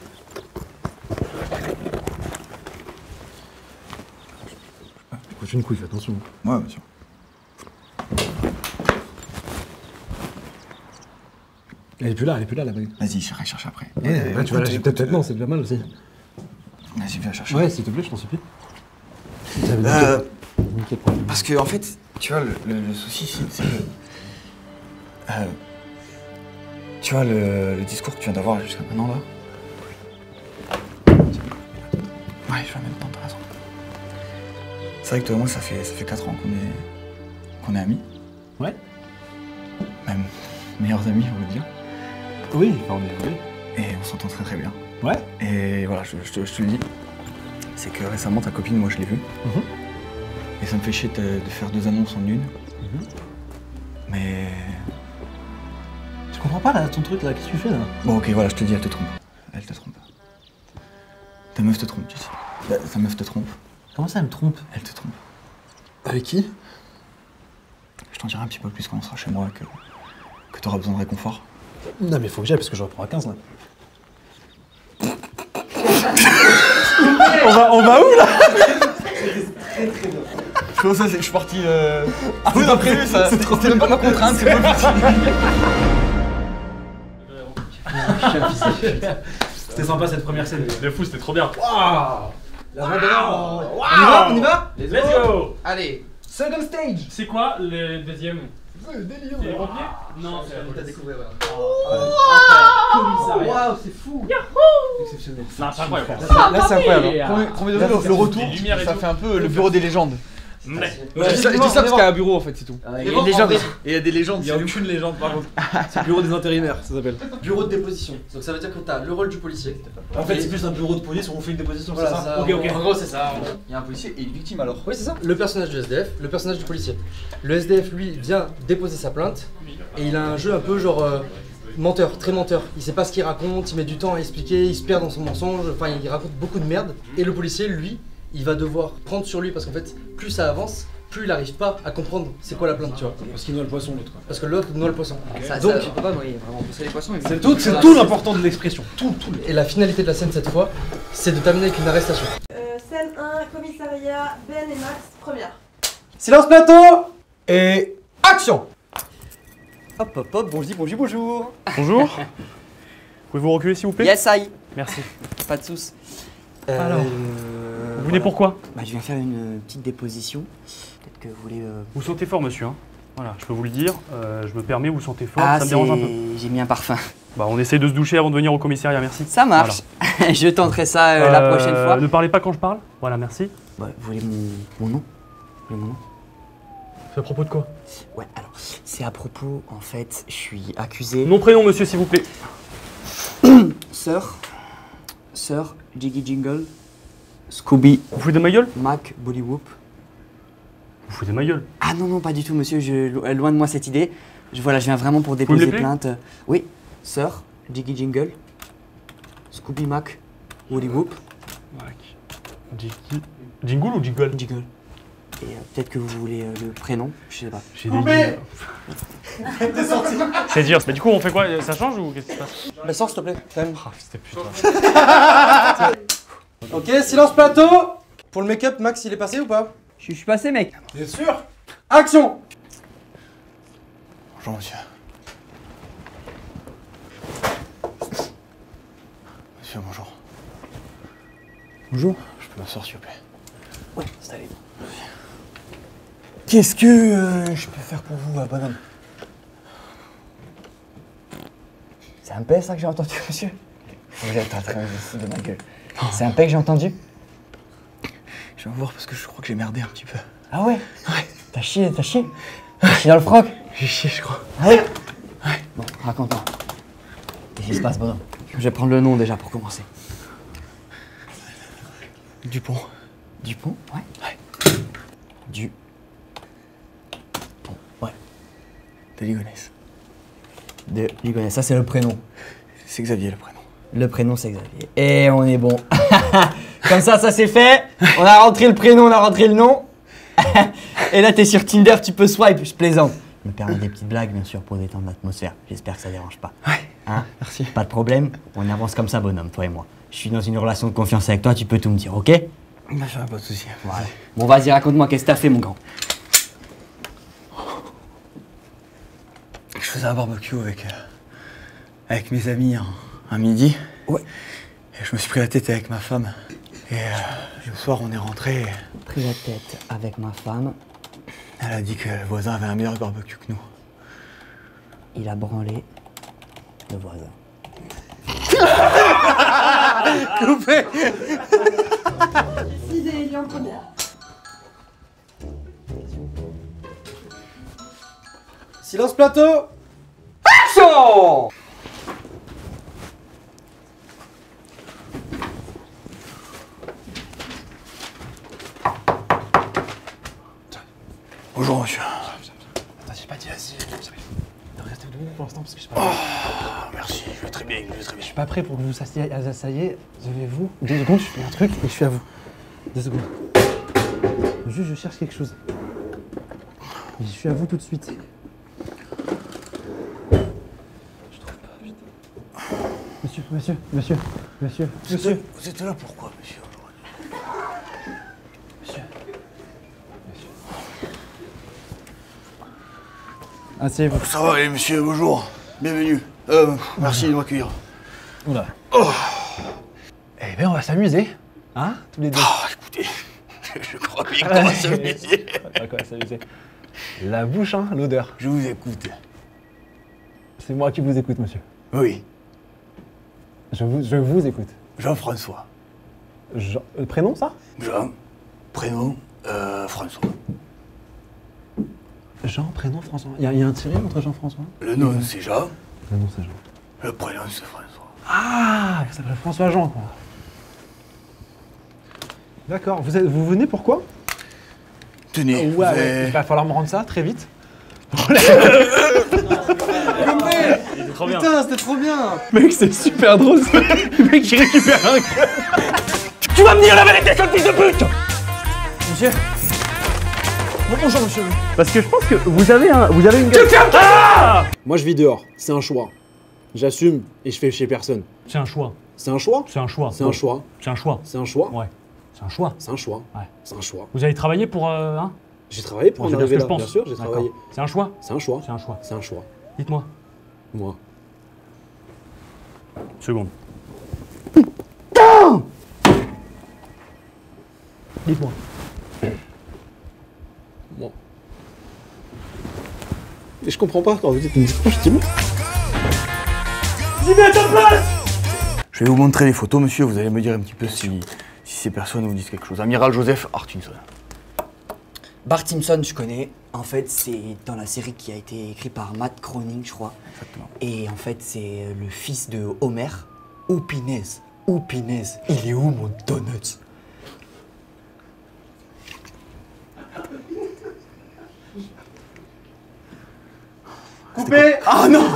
Coûte une couille, fais attention. Ouais, bien sûr. Elle est plus là, elle est plus là, la bague. Vas-y, j'irai chercher après. Eh, bah, tu vas la peut-être maintenant, c'est pas mal aussi. Vas-y, viens chercher. Ouais, s'il te plaît, je t'en supplie. Euh, Nickel. parce que, en fait, tu vois, le, le- le souci ici, c'est que... euh, tu vois, le, le discours que tu viens d'avoir jusqu'à maintenant, là... Ouais, je vais même temps, t'as raison. C'est vrai que toi et moi, ça fait, ça fait quatre ans qu'on est, qu'on est amis. Ouais. Même meilleurs amis, on va dire. Oui, enfin, on est oui. Et on s'entend très très bien. Ouais. Et voilà, je, je te, je te le dis. C'est que récemment, ta copine, moi, je l'ai vue. Mhm. Et ça me fait chier de, de faire deux annonces en une. Mhm. Mais... Je comprends pas là, ton truc là, qu'est-ce que tu fais là? Bon, ok, voilà, je te dis, elle te trompe. Elle te trompe. Ta meuf te trompe, tu sais. Bah, ta meuf te trompe. Comment ça, elle me trompe? Elle te trompe. Avec qui? Je t'en dirai un petit peu plus quand on sera chez moi, que, que t'auras besoin de réconfort. Non mais faut que j'aille parce que je reprends à quinze là. on, va, on va où là? Comment ça, c'est que je suis parti... Euh... Ah oui, pas prévu ça. C'était même pas ma contrainte, c'est pas C'était sympa cette première scène. De fou, c'était trop bien. Waouh! La Wow. On y va? On y va? Let's Let's go. go. Allez, second stage. C'est quoi le deuxième? Le délire. C'est les pompiers? Non, c'est T'as découvert, voilà. Commissariat. Waouh, c'est fou. Exceptionnel. Non, c'est incroyable. Là, c'est incroyable. Ah, Premier, premier degré, là, le, c'est le retour, des lumières et ça tout. fait un peu le bureau des légendes. Mais- Je dis ça, je dis ça parce qu'il y a un bureau en fait, c'est tout. Il y a une légende. Et il y a des légendes. Il y a aucune légende par contre. C'est le bureau des intérimaires, ça s'appelle. Bureau de déposition. Donc ça veut dire que t'as le rôle du policier. En fait, c'est plus un bureau de police où on fait une déposition, Voilà, c'est ça? ça, Ok, ok. En gros, c'est ça. Il y a un policier et une victime alors. Oui, c'est ça. Le personnage du S D F, le personnage du policier. Le S D F, lui, vient déposer sa plainte et il a un jeu un peu genre euh, menteur, très menteur. Il sait pas ce qu'il raconte, il met du temps à expliquer, il se perd dans son mensonge, enfin, il raconte beaucoup de merde. Et le policier, lui, il va devoir prendre sur lui parce qu'en fait, plus ça avance, plus il n'arrive pas à comprendre c'est quoi la plainte, tu vois. Parce qu'il noie le poisson, l'autre. Parce que l'autre noie le poisson. Ça, Donc, ça, on peut pas noyer, vraiment, parce que les poissons, ils C'est tout, c'est tout l'important de l'expression. Tout, tout. et la finalité de la scène cette fois, c'est de terminer avec une arrestation. Euh, scène un, commissariat, Ben et Max, première. Silence plateau et action. Hop, hop, hop, bonjour, bonjour, bonjour. Bonjour. Pouvez-vous reculer s'il vous plaît? Yes, I. Merci. Pas de soucis. Alors, euh, vous venez pourquoi? Bah, je viens faire une petite déposition. Peut-être que vous voulez... Euh... Vous sentez fort, monsieur. Hein. Voilà, je peux vous le dire. Euh, je me permets, vous sentez fort, Ah, ça me dérange un peu. j'ai mis un parfum. Bah, on essaye de se doucher avant de venir au commissariat, merci. Ça marche. Voilà. Je tenterai ça euh, la prochaine fois. Ne parlez pas quand je parle. Voilà, merci. Bah, vous voulez mon, mon nom? Vous voulez mon nom? C'est à propos de quoi? Ouais, alors, c'est à propos, en fait, je suis accusé... Nom, prénom, monsieur, s'il vous plaît. Sœur, Sœur, Jiggy Jingle, Scooby... Vous foutez de ma gueule? Mac, Bollywoop. Vous foutez de ma gueule? Ah non, non, pas du tout, monsieur, je, loin de moi cette idée. Je, voilà, je viens vraiment pour déposer plainte. Oui, Sœur, Jiggy Jingle, Scooby Mac, Bollywoop. Mac, Jiggy... Jingle ou Jingle? Jingle. Et euh, peut-être que vous voulez euh, le prénom, je sais pas. J'ai des... C'est dur, mais du coup on fait quoi? Ça change ou qu'est-ce qui se passe? Mais sors s'il te plaît, quand même. Oh, c'était putain. Ok, silence plateau. Pour le make-up, Max, il est passé ou pas? Je suis passé, mec. Bien sûr. Action. Bonjour, monsieur. Monsieur, bonjour. Bonjour. Je peux m'asseoir, s'il vous plaît? Ouais, installez-vous. Qu'est-ce que euh, je peux faire pour vous, euh, bonhomme? C'est un paix, ça, que j'ai entendu, monsieur? Vous êtes en train de se foutre de ma gueule. C'est un paix que j'ai entendu? Je vais voir parce que je crois que j'ai merdé un petit peu. Ah ouais? Ouais. T'as chié, t'as chié? T'as chié dans le froc? J'ai chié, je crois. Ah ouais? Ouais. Bon, raconte-moi. Qu'est-ce qui se passe, bonhomme? Je vais prendre le nom déjà pour commencer. Dupont. Dupont? Ouais. Ouais. Du... Ouais. De Ligonnès. De Ligonnès, ça c'est le prénom. C'est Xavier le prénom. Le prénom c'est Xavier. Et on est bon. Comme ça, ça c'est fait. On a rentré le prénom, on a rentré le nom. Et là t'es sur Tinder, tu peux swipe, je plaisante. Je me permets des petites blagues bien sûr pour détendre l'atmosphère. J'espère que ça dérange pas. Ouais. Hein? Merci. Pas de problème, on avance comme ça bonhomme, toi et moi. Je suis dans une relation de confiance avec toi, tu peux tout me dire, ok? Bah, ça va, pas de soucis. Voilà. Bon vas-y, raconte-moi, qu'est-ce que t'as fait mon grand? Je faisais un barbecue avec, euh, avec mes amis un, un midi. Ouais. Et je me suis pris la tête avec ma femme. Et euh, le soir, on est rentré. Et Pris la tête avec ma femme. elle a dit que le voisin avait un meilleur barbecue que nous. Il a branlé le voisin. Coupé. Sid et Elian, première. Silence plateau. Action. Bonjour, monsieur. Attends, j'ai pas dit assis. Restez debout pour l'instant parce que je sais pas. Oh, merci, je vais très bien, je vais très bien. Je suis pas prêt pour que vous vous asseyez. Asseyez. Levez-vous. Deux secondes, je fais un truc et je suis à vous. Deux secondes. Juste, je cherche quelque chose. Et je suis à vous tout de suite. Je trouve pas, putain. Monsieur, monsieur, monsieur, monsieur, monsieur. Vous êtes là pourquoi, monsieur? Monsieur. Asseyez-vous. Ça va, allez, monsieur, bonjour. Bienvenue. Euh, merci de m'accueillir. Oula. Oh. Eh bien, on va s'amuser. Hein, tous les deux. Ah, écoutez, je crois bien qu'on va s'amuser. On va s'amuser. La bouche, hein, l'odeur. Je vous écoute. C'est moi qui vous écoute, monsieur. Oui. Je vous, je vous écoute. Jean-François. Jean, le prénom, ça? Jean, prénom, euh, François. Jean, prénom, François. Il y, y a un tiré entre Jean-François? Le nom, c'est Jean. Le nom, c'est Jean. Le prénom, c'est François. Ah, ça s'appelle François Jean, quoi. D'accord. Vous, êtes, vous venez pourquoi? Tenez, ouais, vous ouais, avez... il va falloir me rendre ça très vite. Trop bien. Putain, c'était trop bien. Mec, c'est super drôle ça. Le mec qui récupère un cœur. Tu vas me dire la vérité, sale fils de pute! Monsieur. Bonjour, monsieur. Parce que je pense que vous avez un, vous avez une gueule. Ah Moi, je vis dehors. C'est un choix. J'assume et je fais chez personne. C'est un choix. C'est un choix. C'est un choix. C'est un choix. C'est un choix. C'est un choix. Ouais. C'est un choix. C'est un choix. Ouais. C'est un choix. Vous avez travaillé pour euh, hein J'ai travaillé pour Bon, en je veux dire arriver ce que là. je pense. Bien sûr, j'ai D'accord. travaillé. C'est un choix. C'est un choix. C'est un choix. C'est un choix. Dites-moi. Moi. Seconde. Dites-moi. Moi. Et je comprends pas quand vous dites une je dis moi. Dis à ta place. Je vais vous montrer les photos, monsieur. Vous allez me dire un petit peu si, si ces personnes vous disent quelque chose. Amiral Joseph Hutchinson. Bart Simpson, je connais. En fait, c'est dans la série qui a été écrite par Matt Groening, je crois. Exactement. Et en fait, c'est le fils de Homer. Oupinez. Oupinez. Il est où mon donut? Coupé. Ah non.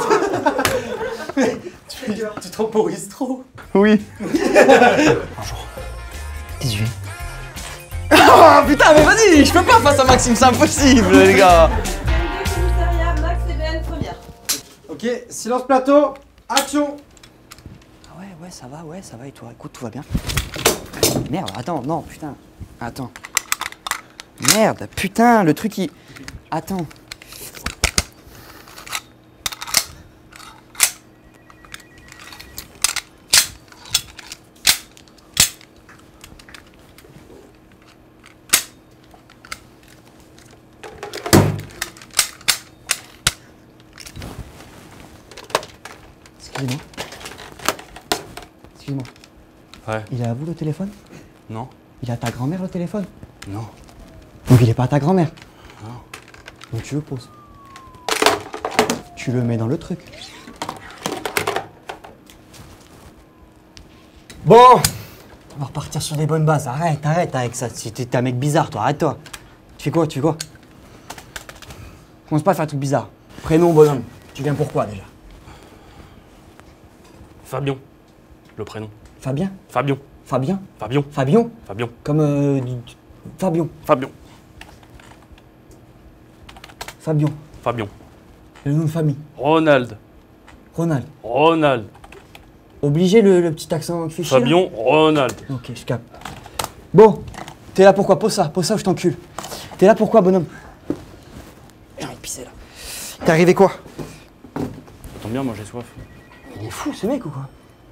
tu, tu temporises trop. Oui. Bonjour. Qu'est-ce que je fais? Oh putain, mais vas-y, je peux pas face à Maxime, c'est impossible, les gars. Commissariat, Max et Ben, première. Ok, silence plateau, action. Ah ouais, ouais, ça va, ouais, ça va, et toi? Écoute, tout va bien. Merde, attends, non, putain. Attends. Merde, putain, le truc il... Attends. Excusez-moi. Excuse-moi. Ouais. Il est à vous le téléphone? Non. Il est à ta grand-mère le téléphone? Non. Donc il est pas à ta grand-mère? Non. Donc tu le poses. Tu le mets dans le truc. Bon, on va repartir sur des bonnes bases. Arrête, arrête avec ça. T'es un mec bizarre, toi. Arrête-toi. Tu fais quoi? Tu fais quoi? Commence pas à faire un truc bizarre. Prénom, bonhomme. Tu viens pourquoi déjà? Fabion. Le prénom. Fabien? Fabion. Fabien? Fabion. Fabion? Fabion. Comme euh, du- du- Fabion. Fabion. Fabion. Fabion. Le nom de famille. Ronald. Ronald. Ronald. Obligé le, le petit accent qui fait chier, là? Fabion. Ronald. Ok, je capte. Bon, t'es là pourquoi? Pose ça, pose ça ou je t'encule. T'es là pourquoi, bonhomme? J'ai envie de pisser là. T'es arrivé quoi? Ça tombe bien, moi j'ai soif. Il est fou ce mec ou quoi?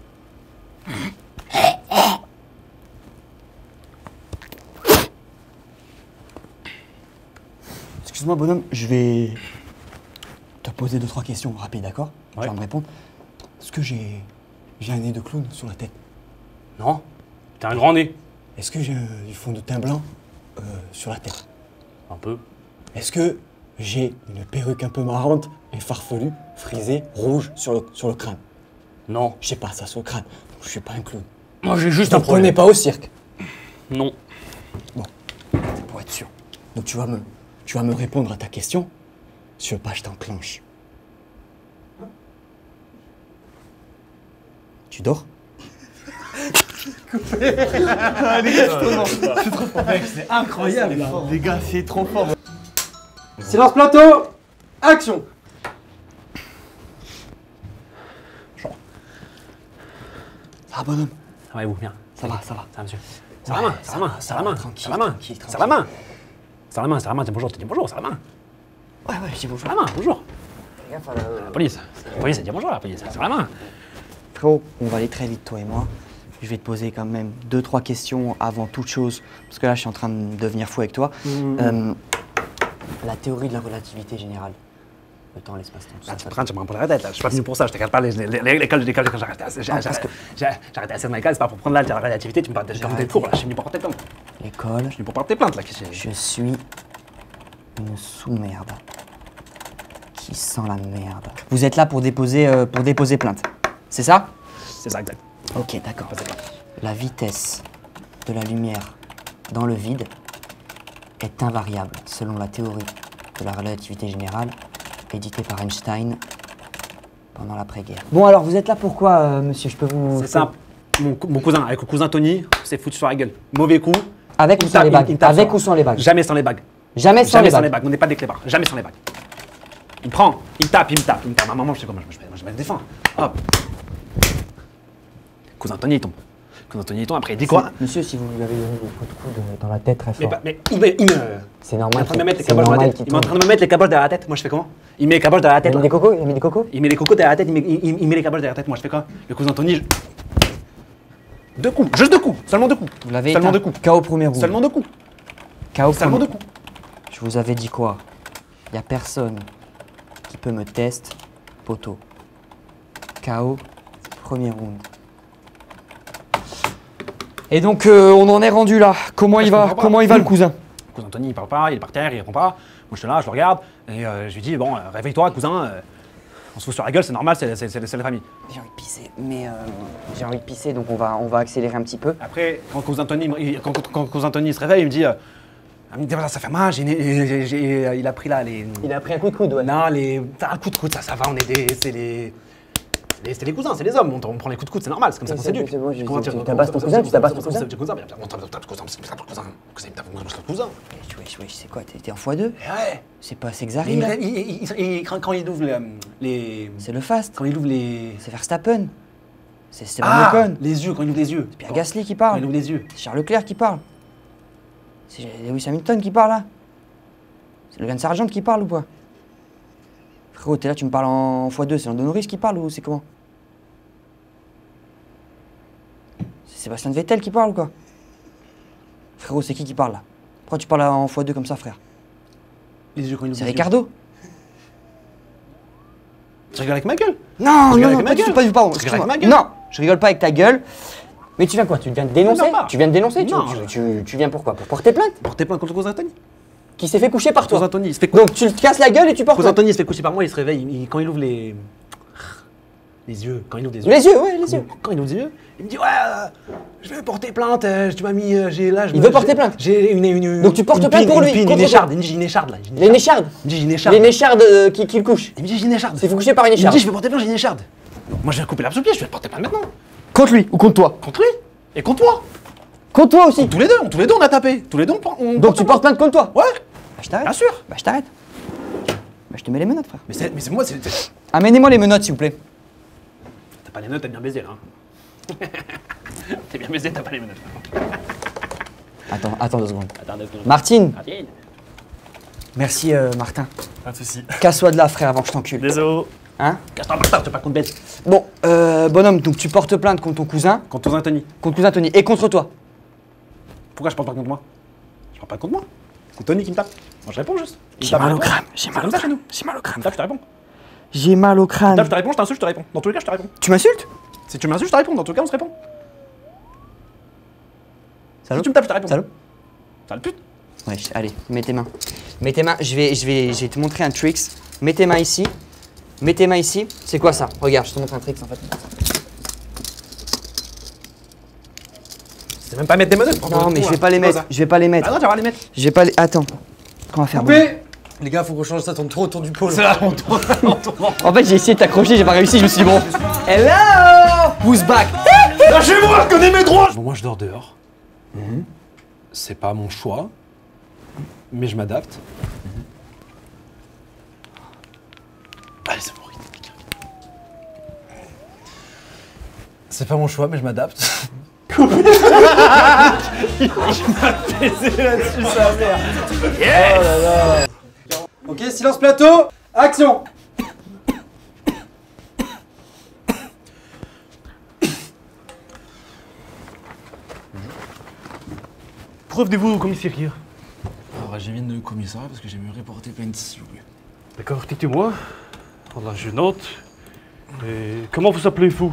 Excuse-moi, bonhomme, je vais te poser deux trois questions rapides, d'accord? Ouais. Tu vas me répondre. Est-ce que j'ai j'ai un nez de clown sur la tête? Non. T'as un grand nez. Est-ce que j'ai un- du fond de teint blanc euh, sur la tête? Un peu. Est-ce que j'ai une perruque un peu marrante et farfelue, frisée, rouge sur le, sur le crâne? Non. Je sais pas, ça sur le crâne. Je suis pas un clown. Moi j'ai juste un T'en prenais problème. pas au cirque? Non. Pour être sûr. Donc tu vas me, tu vas me répondre à ta question. Si tu veux pas, je t'enclenche. Tu dors? Ah, les gars, c'est trop fort. C'est trop fort. Mec, c'est incroyable. C'est fort. Les gars, c'est trop fort. Silence plateau, action. Ça va, bonhomme? Ça va et vous, bien. Ça va, ça va. Ça va, monsieur. Ouais, Ça la main, ça ça la main, va, ça la main, tranquille, ça la main, tranquille, ça la main. Ça la main, ça la main, dis bonjour, tu dis bonjour, ça la main. Ouais, ouais, je dis bonjour. Ça la main, bonjour. La police, la police, elle dit bonjour, la police, ça la main. Frérot, on va aller très vite, toi et moi. Je vais te poser quand même deux, trois questions avant toute chose, parce que là, je suis en train de devenir fou avec toi. Mmh. Euh, la théorie de la relativité générale. Le temps, l'espace-temps, tout ça. Tu me prends, tu me prends pour la tête là, je suis pas venu pour ça, je te regarde pas l'école, l'école, l'école, quand j'ai arrêté j'ai arrêté à mon école, c'est pas pour prendre là la relativité, tu me parles de des cours là, je suis venu pour porter plainte. L'école. Je suis venu pour porter plainte là. Je suis une sous-merde qui sent la merde. Vous êtes là pour déposer, euh, pour déposer plainte, c'est ça? C'est ça, exact. Ok, d'accord. La vitesse de la lumière dans le vide est invariable selon la théorie de la relativité générale éditée par Einstein pendant l'après-guerre. Bon alors, vous êtes là pourquoi, euh, monsieur? Je peux vous... C'est simple. Mon, cou- mon cousin, avec le cousin Tony, s'est foutu sur la gueule. Mauvais coup, Avec Il ou me sans tape, les il- bagues il me tape Avec fort. ou sans les bagues Jamais sans les bagues. Jamais sans Jamais les sans bagues. les bagues. On n'est pas des clébards. Jamais sans les bagues. Il me prend, il me tape, il me tape, il me tape. À un moment, je sais quoi, moi, je, moi, je me défends. Hop. Cousin Tony, il tombe. Cousin Tony, il tombe. Après, il dit quoi? Monsieur, si vous lui avez donné des coups de coude dans la tête très Mais, fort. pas- mais il me. Il me... C'est Il est normal. en train de me mettre les c'est caboches dans la normal tête. qu'il Il est en tombe. train de me mettre les caboches derrière la tête. Moi, je fais comment? Il met les caboches derrière la tête. Il a mis là. des cocos Il a mis des cocos Il met les cocos derrière la tête. Il met, il, il- il met les caboches derrière la tête. Moi, je fais quoi? Le cousin Tony. Je... Deux coups. Juste deux coups. Seulement deux coups. Vous l'avez Seulement éteint. deux coups. K O premier round. Seulement deux coups. K O Seulement premier- deux coups. Je vous avais dit quoi? Il y a personne qui peut me tester, poteau. K O premier round. Et donc euh, on en est rendu là. Comment il Je va comprends pas. Comment il va le cousin? Cousin Tony, il parle pas, il est par terre, il répond pas. Moi, je suis là, je le regarde. Et euh, je lui dis, bon, euh, réveille-toi, cousin. euh, on se fout sur la gueule, c'est normal, c'est c'est- c'est- c'est la famille. J'ai envie de pisser, mais euh, j'ai envie de pisser, donc on va, on va accélérer un petit peu. Après, quand cousin Tony, me- il- quand, quand- quand cousin Tony se réveille, il me dit, euh, il me dit voilà, ça fait mal, j'ai une- j'ai- j'ai- il a pris là les. Il a pris un coup de coude, ouais. Non, les. Ah, un coup de coude, ça, ça va, on est des. C'est les. les- C'est les cousins, c'est les hommes, on, on prend les coups de coude, c'est normal, c'est comme ça qu'on C'est bon, s'éduque. c'est bon, je- Comment tu dire, tabasses ton cousin, tu tabasses ton cousin. cousin, cousin, bien, bien, on tape ton cousin, parce que c'est ton cousin, cousin, il me tape ton cousin. Wesh, wesh, wesh, c'est quoi? T'es t'es en fois deux? Ouais. C'est pas Il, Sexari, il, là? il- il- il- quand quand il ouvre les. les- C'est le fast. Quand il ouvre les. C'est Verstappen. C'est Esteban Ah, Ocon. les yeux, quand il ouvre les yeux. C'est Pierre Gasly qui Quand parle. il ouvre les yeux. C'est Charles Leclerc qui parle. C'est Lewis Hamilton qui parle là. C'est Logan Sargent qui parle ou pas? Frérot, t'es là, tu me parles en fois deux, c'est Lando Norris qui parle ou c'est comment? C'est Sébastien Vettel qui parle ou quoi? Frérot, c'est qui qui parle là? Pourquoi tu parles en fois deux comme ça, frère? Les yeux, quand il ouvre C'est les yeux. Ricardo? Tu rigoles avec ma gueule? Non, Tu rigoles non, avec non, ma pas du gueule? tout, pas du tout, pardon. Tu rigoles avec excuse-moi. ma gueule? Non, je rigole pas avec ta gueule. Mais tu viens quoi? Tu viens de dénoncer? Non, pas. Tu viens de dénoncer? Tu- Non, tu, je- tu- tu viens pourquoi? Pour porter plainte? Portez plainte contre cousin Tony. Qui s'est fait coucher par toi? Cousin Tony, il se fait Donc tu te casses la gueule et tu portes Cousin plainte? Tony, il se fait coucher par moi, il se réveille. il- il- quand il ouvre les. Les yeux, quand il ouvre les yeux. Les yeux, ouais, les yeux. Quand il ouvre les yeux, il me dit ouais, euh, je vais porter plainte. euh, tu m'as mis, euh, j'ai là. je Il me- veut porter j'ai- plainte. J'ai une, une, une. Donc tu portes une plainte pine, pour une lui, pine, contre une toi. écharde, une, une écharde là. une Les écharde. néchardes. Il me dit j'ai une écharde. Les néchardes euh, qui, qui le couchent. Il me dit j'ai une écharde. C'est fait coucher par une Il me écharde. dit je vais porter plainte, j'ai une écharde. Donc moi je vais couper l'absolu pied, je vais porter plainte maintenant. Contre lui ou contre toi? Contre lui et contre toi. Contre toi aussi. Tous les deux, on- tous les deux on a tapé. Tous les deux on, prend- on Donc tu portes plainte contre toi? Ouais, Bah je t'arrête. bien sûr. Bah je t'arrête. Bah je te mets les menottes, frère. Mais c'est mais c'est moi, c'est. c'est- Amenez-moi les menottes, s'il vous plaît. T'as pas les notes, t'as bien baisé là. hein. T'es bien baisé, t'as pas les notes. Attends, attends deux secondes. Attends deux secondes. Martine. Martine. Merci, euh, Martin. Pas de soucis. Casse-toi de là, frère, avant que je t'encule. Désolé. Hein? Casse-toi, bâtard, tu veux pas qu'on te baisse. Bon, euh, bonhomme, donc tu portes plainte contre ton cousin, Contre cousin Tony. contre cousin Tony, et contre toi. Pourquoi je parle pas contre moi? Je parle pas contre moi. C'est Tony qui me tape. Moi je réponds juste. Il J'ai tape, mal je au réponds. crâne, j'ai C'est mal comme au ça chez crâne. nous. J'ai mal au Tu crâne. me tapes, je te réponds. J'ai mal au Tu me crâne. tapes, je te réponds, je t'insulte, je te réponds. Dans tous les cas, je te réponds. Tu m'insultes? Si tu m'insultes, je te réponds. Dans tous les cas, on se répond. Salaud. Si tu me tapes, je te réponds. Salaud. Sale pute. Ouais, allez, mets tes mains. Mets tes mains, je vais, je vais, je vais te montrer un tricks. Mets tes mains ici. Mets tes mains ici. C'est quoi ça? Regarde, je te montre un tricks en fait. C'est même pas mettre des menottes. Non, mais je vais pas les mettre. Je vais pas les mettre. Ah non, tu vas les mettre. Je vais pas les. Attends. Qu'on va faire? bon. Coupé. Les gars, faut qu'on change ça, tourne trop autour du pôle. C'est là, on tourne, on tourne. En fait, j'ai essayé de t'accrocher, j'ai pas réussi. Je me suis dit bon. Hello! Who's back? Lâchez-moi, je connais mes droits. Bon, moi je dors dehors. C'est pas mon choix, mais je m'adapte. Allez, c'est bon. C'est pas mon choix, mais je m'adapte. Il m'a baisé là-dessus, sa mère. Oh là là. Ok, silence plateau, action. Preuve de vous au commissariat. Alors, je viens de commissariat parce que j'aimerais porter plainte, s'il vous plaît. D'accord, dites-moi. Voilà, je note. Et comment vous appelez-vous?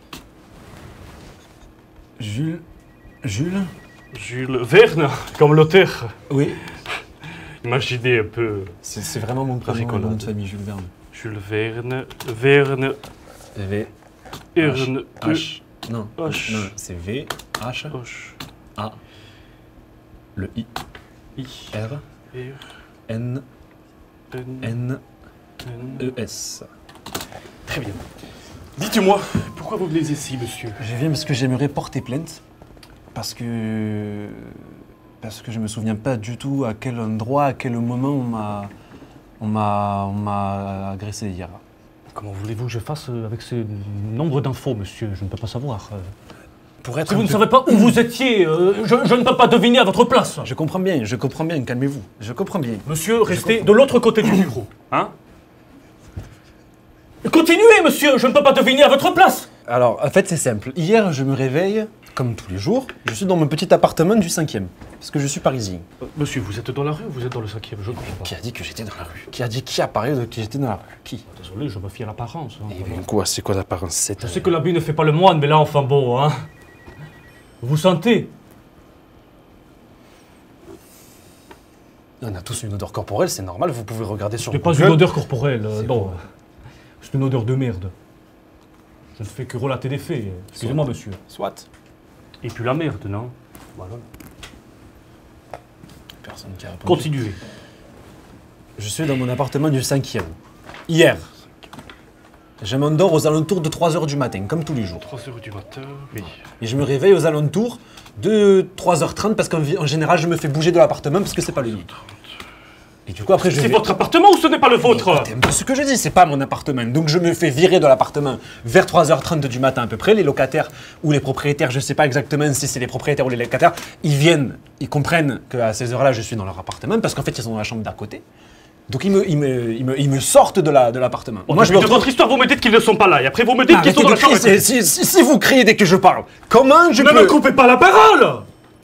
Jules. Jules Jules Verne, comme l'auteur. Oui. Imaginez un peu. C'est c'est vraiment mon prénom, Rigolade. mon nom de famille, Jules Verne. Jules Verne. Verne. V. Erne. H. Non. H. Non, c'est V. H. H. A. Le I. I. R. R. N. N. N. N. E. S. Très bien. Dites-moi, pourquoi vous venez ici, monsieur? Je viens parce que j'aimerais porter plainte. Parce que Parce que je me souviens pas du tout à quel endroit, à quel moment on m'a... On m'a... On m'a agressé hier. Comment voulez-vous que je fasse avec ce nombre d'infos, monsieur? Je ne peux pas savoir. Pour être si vous peu... ne savez pas où vous étiez, euh, je, je ne peux pas deviner à votre place. Je comprends bien, je comprends bien, calmez-vous. Je comprends bien. Monsieur, restez de l'autre côté du bureau. Hein? Continuez, monsieur, je ne peux pas deviner à votre place. Alors, en fait, c'est simple. Hier, je me réveille, comme tous les jours, je suis dans mon petit appartement du cinquième. Parce que je suis parisien. Euh, monsieur, vous êtes dans la rue ou vous êtes dans le cinquième? Je comprends pas. Qui a dit que j'étais dans la rue? Qui a dit qui a parlé de que j'étais dans la rue? Qui? Désolé, je me fie à l'apparence. Hein, Et bien quoi? C'est quoi l'apparence? Je sais que l'habit ne fait pas le moine, mais là, enfin bon, hein. Vous sentez? On a tous une odeur corporelle, c'est normal, vous pouvez regarder sur Ce n'est pas Google. une odeur corporelle, euh, non. C'est une odeur de merde. Je ne fais que relater des faits. Excusez-moi, monsieur. Soit. Et puis la merde, non? Voilà. Personne qui a répondu. Continuez. Je suis dans mon appartement du cinquième. Hier. Je m'endors aux alentours de trois heures du matin, comme tous les jours. trois heures du matin, oui. Et je me réveille aux alentours de trois heures trente parce qu'en en général, je me fais bouger de l'appartement parce que c'est pas le lit. Et du coup, après, je C'est vais... votre appartement ou ce n'est pas le vôtre? C'est un peu ce que je dis, c'est pas mon appartement. Donc je me fais virer de l'appartement vers trois heures trente du matin à peu près. Les locataires ou les propriétaires, je sais pas exactement si c'est les propriétaires ou les locataires, ils viennent, ils comprennent qu'à ces heures-là, je suis dans leur appartement parce qu'en fait, ils sont dans la chambre d'à côté. Donc ils me, ils me, ils me, ils me sortent de la, de l'appartement. Moi, je me de retrouve... votre histoire, vous me dites qu'ils ne sont pas là. Et après, vous me dites qu'ils sont dans la chambre. Si, si, si, si vous criez dès que je parle, comment je ne peux... Ne me coupez pas la parole!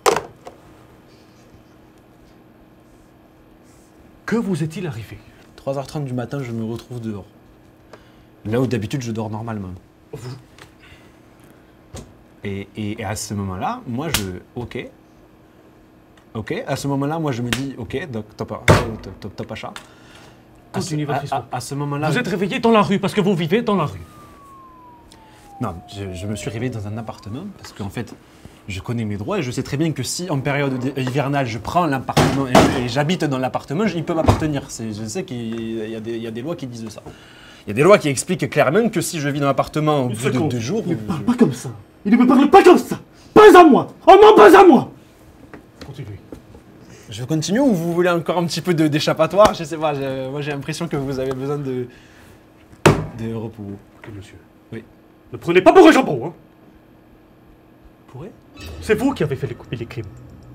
Que vous est-il arrivé? trois heures trente du matin, je me retrouve dehors. Là où d'habitude, je dors normalement. Vous... Et, et, et à ce moment-là, moi, je... Ok. Ok. À ce moment-là, moi, je me dis, ok, donc top, top, top, top achat. Continuez votre histoire. À, à, à ce moment-là... Vous êtes réveillé dans la rue parce que vous vivez dans la rue. Non, je, je me suis réveillé dans un appartement parce qu'en fait, je connais mes droits et je sais très bien que si en période hivernale, je prends l'appartement et, et j'habite dans l'appartement, il peut m'appartenir. Je sais qu'il y, y, y a des lois qui disent ça. Il y a des lois qui expliquent clairement que si je vis dans l'appartement au bout de deux jours... Il ne me parle pas comme ça. Il ne me parle pas comme ça. Pas à moi. Oh non, pas à moi. Continuez. Je continue ou vous voulez encore un petit peu d'échappatoire? Je sais pas, moi j'ai l'impression que vous avez besoin de, de repos. Ok, monsieur. Oui. Ne prenez pas pour un jambon, hein. Pourrait? C'est vous qui avez fait les, les crimes.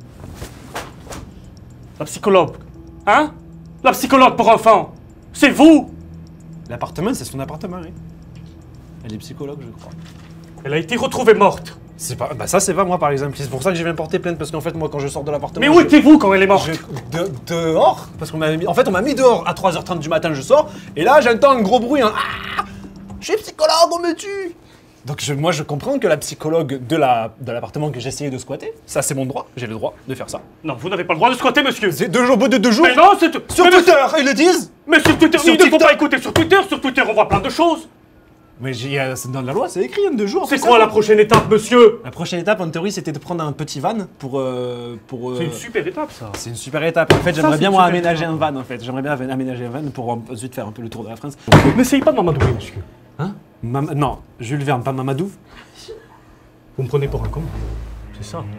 La psychologue. Hein? La psychologue pour enfants. C'est vous. L'appartement, c'est son appartement, oui. Elle est psychologue, je crois. Elle a été retrouvée morte. C'est pas, bah ça c'est pas moi par exemple, c'est pour ça que je viens porter plainte parce qu'en fait moi quand je sors de l'appartement... Mais où étiez-vous quand elle est morte? je, de, Dehors, parce qu'on m'avait mis... En fait on m'a mis dehors à trois heures trente du matin, je sors, et là j'entends un gros bruit, un... Ah, je suis psychologue, on me tue. Donc je, moi je comprends que la psychologue de la de l'appartement que j'ai essayé de squatter, ça c'est mon droit, j'ai le droit de faire ça. Non, vous n'avez pas le droit de squatter, monsieur. C'est deux jours, au bout de deux jours. Mais non, c'est... Sur mais Twitter, mais... ils le disent. Mais sur Twitter, sur il ne faut pas écouter sur Twitter, sur Twitter on voit plein de choses. Mais j'ai, dans la loi, c'est écrit, en deux jours. C'est quoi la prochaine étape, monsieur? La prochaine étape, en théorie, c'était de prendre un petit van pour... Euh, pour euh... C'est une super étape, ça. C'est une super étape. En fait, j'aimerais bien, moi, aménager un van, en fait. J'aimerais bien aménager un van pour ensuite faire un peu le tour de la France. N'essayez pas de m'amadouer, monsieur. Hein? Mam Non, Jules Verne, pas Mamadou. Vous me prenez pour un con. C'est ça.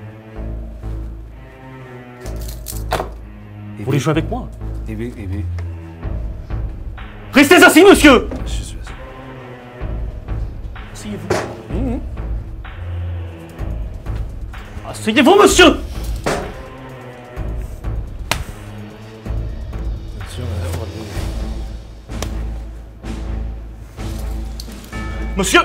Vous voulez jouer avec moi? Eh bien, eh bien... Restez assis, monsieur! Je suis assis. Asseyez-vous. Mmh. Asseyez-vous, monsieur! Monsieur!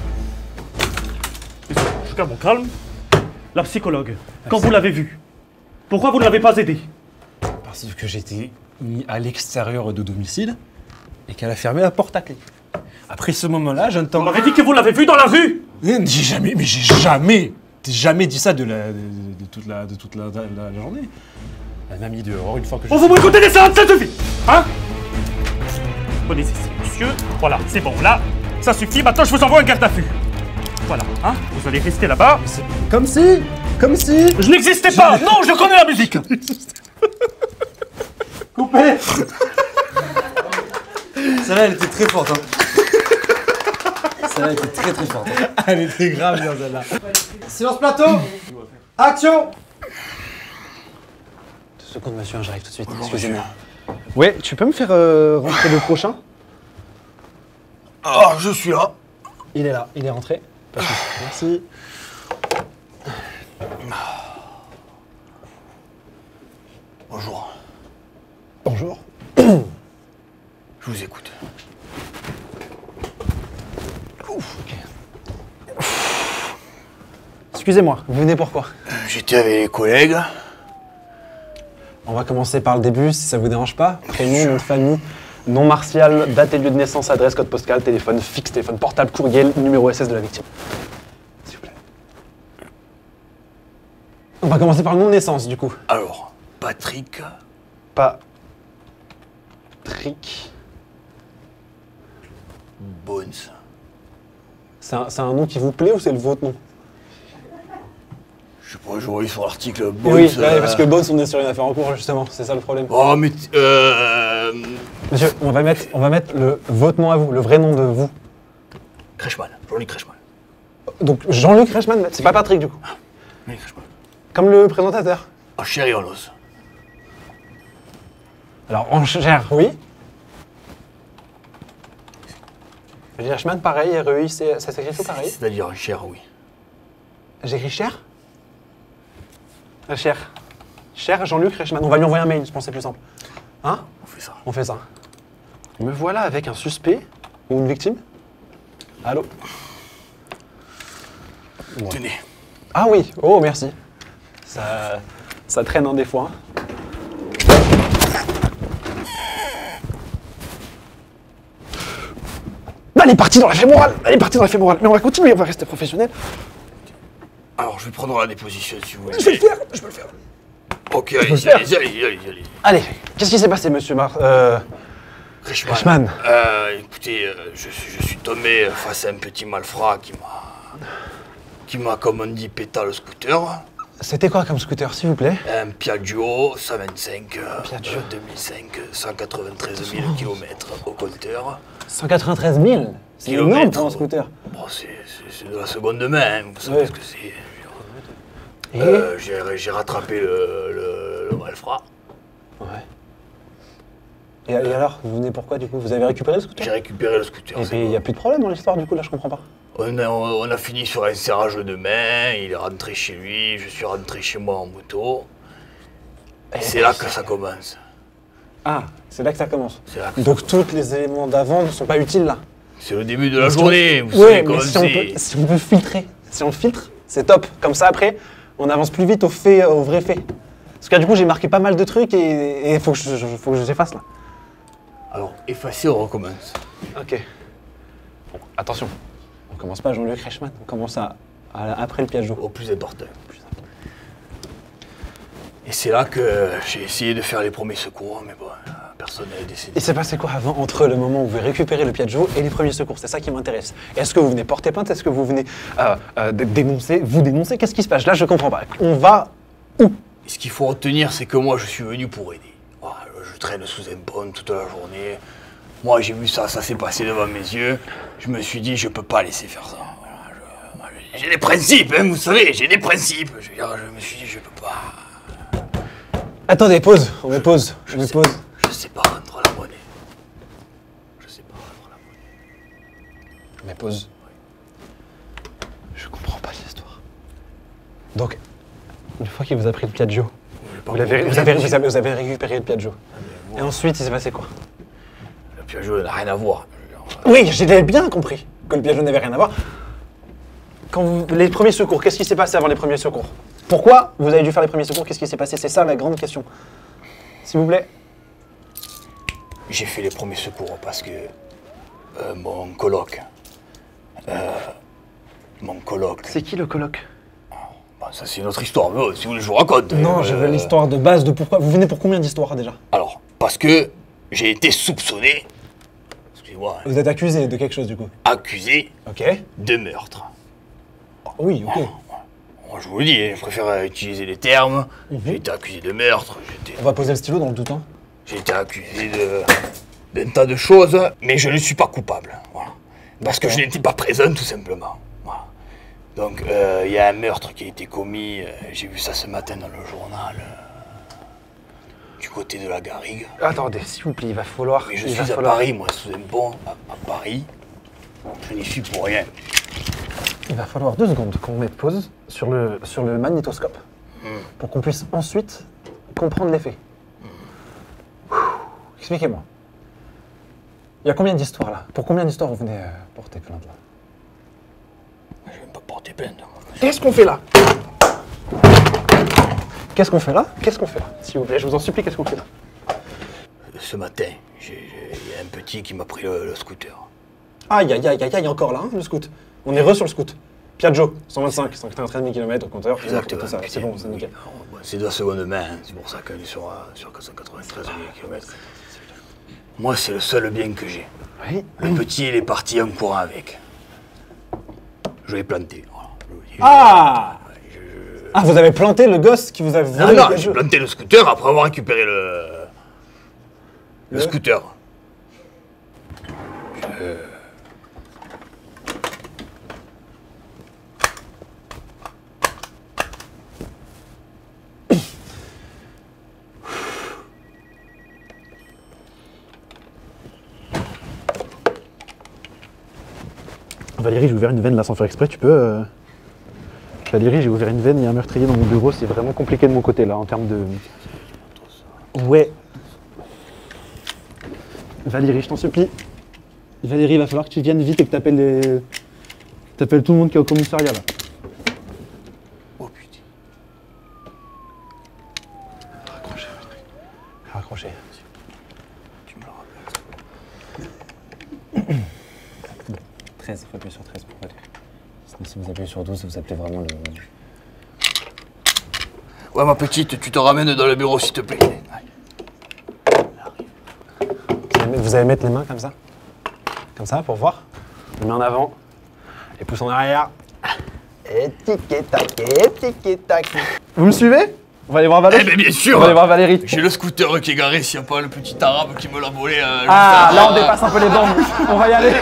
Je garde mon calme. La psychologue, quand vous l'avez vue, pourquoi vous ne l'avez pas aidée? Parce que j'étais mis à l'extérieur de domicile et qu'elle a fermé la porte à clé. Après ce moment-là, j'entends... Vous m'avez dit que vous l'avez vue dans la rue! J'ai jamais, mais j'ai jamais, jamais dit ça de, la, de, de toute, la, de toute la, la, la journée. Elle m'a mis dehors une fois que je... Oh, vous m'écoutez des salades, ça suffit! Hein? Prenez ici, monsieur. Voilà, c'est bon, là, ça suffit. Maintenant, je vous envoie un garde à vue. Voilà, hein? Vous allez rester là-bas. Comme si, comme si... Je n'existais pas! Non, je connais la musique! Coupez. Celle-là, elle était très forte, hein. Celle-là était très très forte. Elle était grave bien celle-là. Silence plateau. Action. seconde, monsieur, j'arrive tout de suite. Excusez-moi. Ouais, tu peux me faire euh, rentrer le prochain? Ah, je suis là. Il est là, il est rentré. Pas de souci. Merci. Bonjour. Bonjour. Je vous écoute. Ouf, ok. Excusez-moi, vous venez pourquoi? J'étais avec les collègues. On va commencer par le début, si ça vous dérange pas. Prénom, nom de famille, nom martial, date et lieu de naissance, adresse, code postal, téléphone fixe, téléphone portable, courriel, numéro S S de la victime. S'il vous plaît. On va commencer par le nom de naissance, du coup. Alors, Patrick. Patrick. Bones. C'est un, un nom qui vous plaît ou c'est le vôtre nom? Je sais pas, j'aurais eu sur l'article Bones. Oui, euh... ouais, parce que Bones, on est sur une affaire en cours, justement, c'est ça le problème. Oh, mais. Euh... Monsieur, on va mettre, on va mettre le, votre nom à vous, le vrai nom de vous. Kretschmann, Jean-Luc Kretschmann. Donc Jean-Luc Kretschmann, c'est pas Patrick du coup. Ah, Jean-Luc Kretschmann. Comme le présentateur. En chair et en os. Alors en chair, oui. Kretschmann, pareil, R E I, ça s'écrit tout pareil. C'est-à-dire en chair, oui. J'écris cher? Cher. Cher Jean-Luc Kretschmann. On va lui envoyer un mail, je pense que c'est plus simple. Hein? On fait ça. On fait ça. Me voilà avec un suspect ou une victime. Allô? Bon. Tenez. Ah oui, oh merci. Ça, ça traîne hein, des fois. Elle est partie dans la fémorale. Elle est partie dans la fémorale. Mais on va continuer, on va rester professionnel. Alors, je vais prendre la déposition si vous voulez. Je vais le faire, je peux le faire. Ok, allez-y, allez-y, allez-y, allez-y. Allez, qu'est-ce qui s'est passé, monsieur Mar... Euh... Kretschmann. Kretschmann. Euh, écoutez, euh, je, suis- je suis tombé face à un petit malfrat qui m'a... qui m'a, comme on dit, péta le scooter. C'était quoi comme scooter, s'il vous plaît? Un Piaggio cent vingt-cinq, euh, Piaggio. euh, deux mille cinq, cent quatre-vingt-treize mille kilomètres au compteur. cent quatre-vingt-treize mille. C'est Kilomètres. énorme pour un scooter. Bon, c'est c'est- c'est de la seconde main, hein, vous savez Ouais. ce que c'est. Et Euh, j'ai j'ai rattrapé le, le, le malfrat. Ouais. Et, et alors, vous venez pourquoi du coup? Vous avez récupéré le scooter? J'ai récupéré le scooter. Et c'est puis il bon. n'y a plus de problème dans l'histoire du coup, là je comprends pas. On a, on a fini sur un serrage de main, il est rentré chez lui, je suis rentré chez moi en moto. Et c'est là que ça commence. Ah, c'est là que ça commence. C'est là que- Donc tous les éléments d'avant ne sont pas utiles là. C'est le début de la Parce que- journée, vous Ouais, savez mais comment si on, c'est. peut, si on peut filtrer, si on filtre, c'est top. Comme ça après, on avance plus vite au fait, au vrai fait. Parce que du coup j'ai marqué pas mal de trucs et il faut que je, je- faut que je les efface là. Alors, effacez, on recommence. Ok. Bon, attention, on commence pas à Jean-Luc Kretschmann, on commence à, à- après le Piaggio. Au plus important. Et c'est là que j'ai essayé de faire les premiers secours, mais bon, personne n'est décédé. Il s'est passé quoi avant, entre le moment où vous récupérez le Piaggio et les premiers secours? C'est ça qui m'intéresse. Est-ce que vous venez porter plainte? Est-ce que vous venez euh, euh, dé- dénoncer? Vous dénoncez? Qu'est-ce qui se passe? Là, je comprends pas. On va où? Et ce qu'il faut retenir, c'est que moi, je suis venu pour aider. Voilà, je traîne sous un pont toute la journée. Moi, j'ai vu ça, ça s'est passé devant mes yeux. Je me suis dit, je peux pas laisser faire ça. Voilà, je- moi, j'ai- j'ai des principes, hein, vous savez, j'ai des principes. Je veux dire, je me suis dit, je peux pas. Attendez, pause. On met pause. Je On met sais- pause. Je sais pas rendre la monnaie. Je sais pas rendre la monnaie. On met pause. Je comprends pas l'histoire. Donc, une fois qu'il vous a pris le Piaggio, vous, l'avez- vous, avez, vous, avez, vous avez récupéré le Piaggio. Et ensuite, il s'est passé quoi? Le Piaggio n'a rien à voir. Oui, j'ai bien compris que le Piaggio n'avait rien à voir. Quand vous, les premiers secours, qu'est-ce qui s'est passé avant les premiers secours? Pourquoi vous avez dû faire les premiers secours? Qu'est-ce qui s'est passé? C'est ça la grande question. S'il vous plaît. J'ai fait les premiers secours parce que euh, mon coloc, euh, mon coloc, C'est qui le coloc? bon, ça c'est une autre histoire, mais oh, si vous voulez je vous raconte. Non, euh, je veux l'histoire de base de pourquoi. Vous venez pour combien d'histoires déjà? Alors, parce que j'ai été soupçonné, excusez-moi, hein, Vous êtes accusé de quelque chose du coup. accusé Ok. de meurtre. Oui, ok. Moi, je vous le dis, hein, je préfère utiliser les termes. Mhm. J'ai été accusé de meurtre, j'ai été, On va poser le stylo dans le doute. Hein. j'ai été accusé de d'un tas de choses, mais je ne suis pas coupable. Voilà. Parce que je n'étais pas présent, tout simplement. Voilà. Donc, il euh, y a un meurtre qui a été commis, euh, j'ai vu ça ce matin dans le journal. du côté de la Garrigue. Attendez, s'il vous plaît, il va falloir... Mais je il suis va à falloir- Paris, moi, sous un pont, à, à Paris. Je n'y suis pour rien. Il va falloir deux secondes qu'on mette pause sur le, sur le magnétoscope Hmm. pour qu'on puisse ensuite comprendre l'effet. Ouh, expliquez-moi. Il y a combien d'histoires là? Pour combien d'histoires vous venez euh, porter plainte là? Je vais pas porter plainte. Qu'est-ce qu'on fait là? Qu'est-ce qu'on fait là? Qu'est-ce qu'on fait là? S'il vous plaît, je vous en supplie, qu'est-ce qu'on fait là? Ce matin, j'ai- j'ai- il y a un petit qui m'a pris le, le scooter. Aïe, aïe, aïe, aïe, aïe, encore là, hein, le scoot. On est re sur le scoot. Piaggio, cent vingt-cinq, cent quatre-vingt-treize mille kilomètres au compteur. Exactement. Tout ça, c'est bon, c'est nickel. Bon, c'est de la seconde main, hein, c'est pour ça qu'on est sur, euh, sur cent quatre-vingt-treize mille kilomètres. Moi, c'est le seul bien que j'ai. Oui. Le petit, il est parti en courant avec. Je l'ai planté. Voilà. Je- Ah Ah, vous avez planté le gosse qui vous a volé Non, le non, Piaggio. j'ai planté le scooter après avoir récupéré le. Le, Le scooter. Je- Valérie, j'ai ouvert une veine là sans faire exprès, tu peux... euh, Valérie, j'ai ouvert une veine, il y a un meurtrier dans mon bureau, c'est vraiment compliqué de mon côté là en termes de... Ouais. Valérie, je t'en supplie. Valérie, il va falloir que tu viennes vite et que t'appelles les... T'appelles tout le monde qui est au commissariat là. Oh putain. Raccrochez, raccrochez. Tu me le rappelles. treize, il faut appuyer sur treize pour Valérie. Sinon, si vous appuyez sur douze, vous appelez vraiment le... Ouais, ma petite, tu te ramènes dans le bureau, s'il te plaît. Vous allez mettre les mains comme ça. Comme ça, pour voir. Les mains en avant. Les pouces en arrière. Et tic-tac, et tic-tac. Vous me suivez? On va aller voir Valérie. Eh ben bien sûr. On va aller voir Valérie. J'ai le scooter qui est garé, s'il n'y a pas le petit arabe qui me l'a volé. euh, juste Ah, avant. là on dépasse un peu les bornes. On va y aller.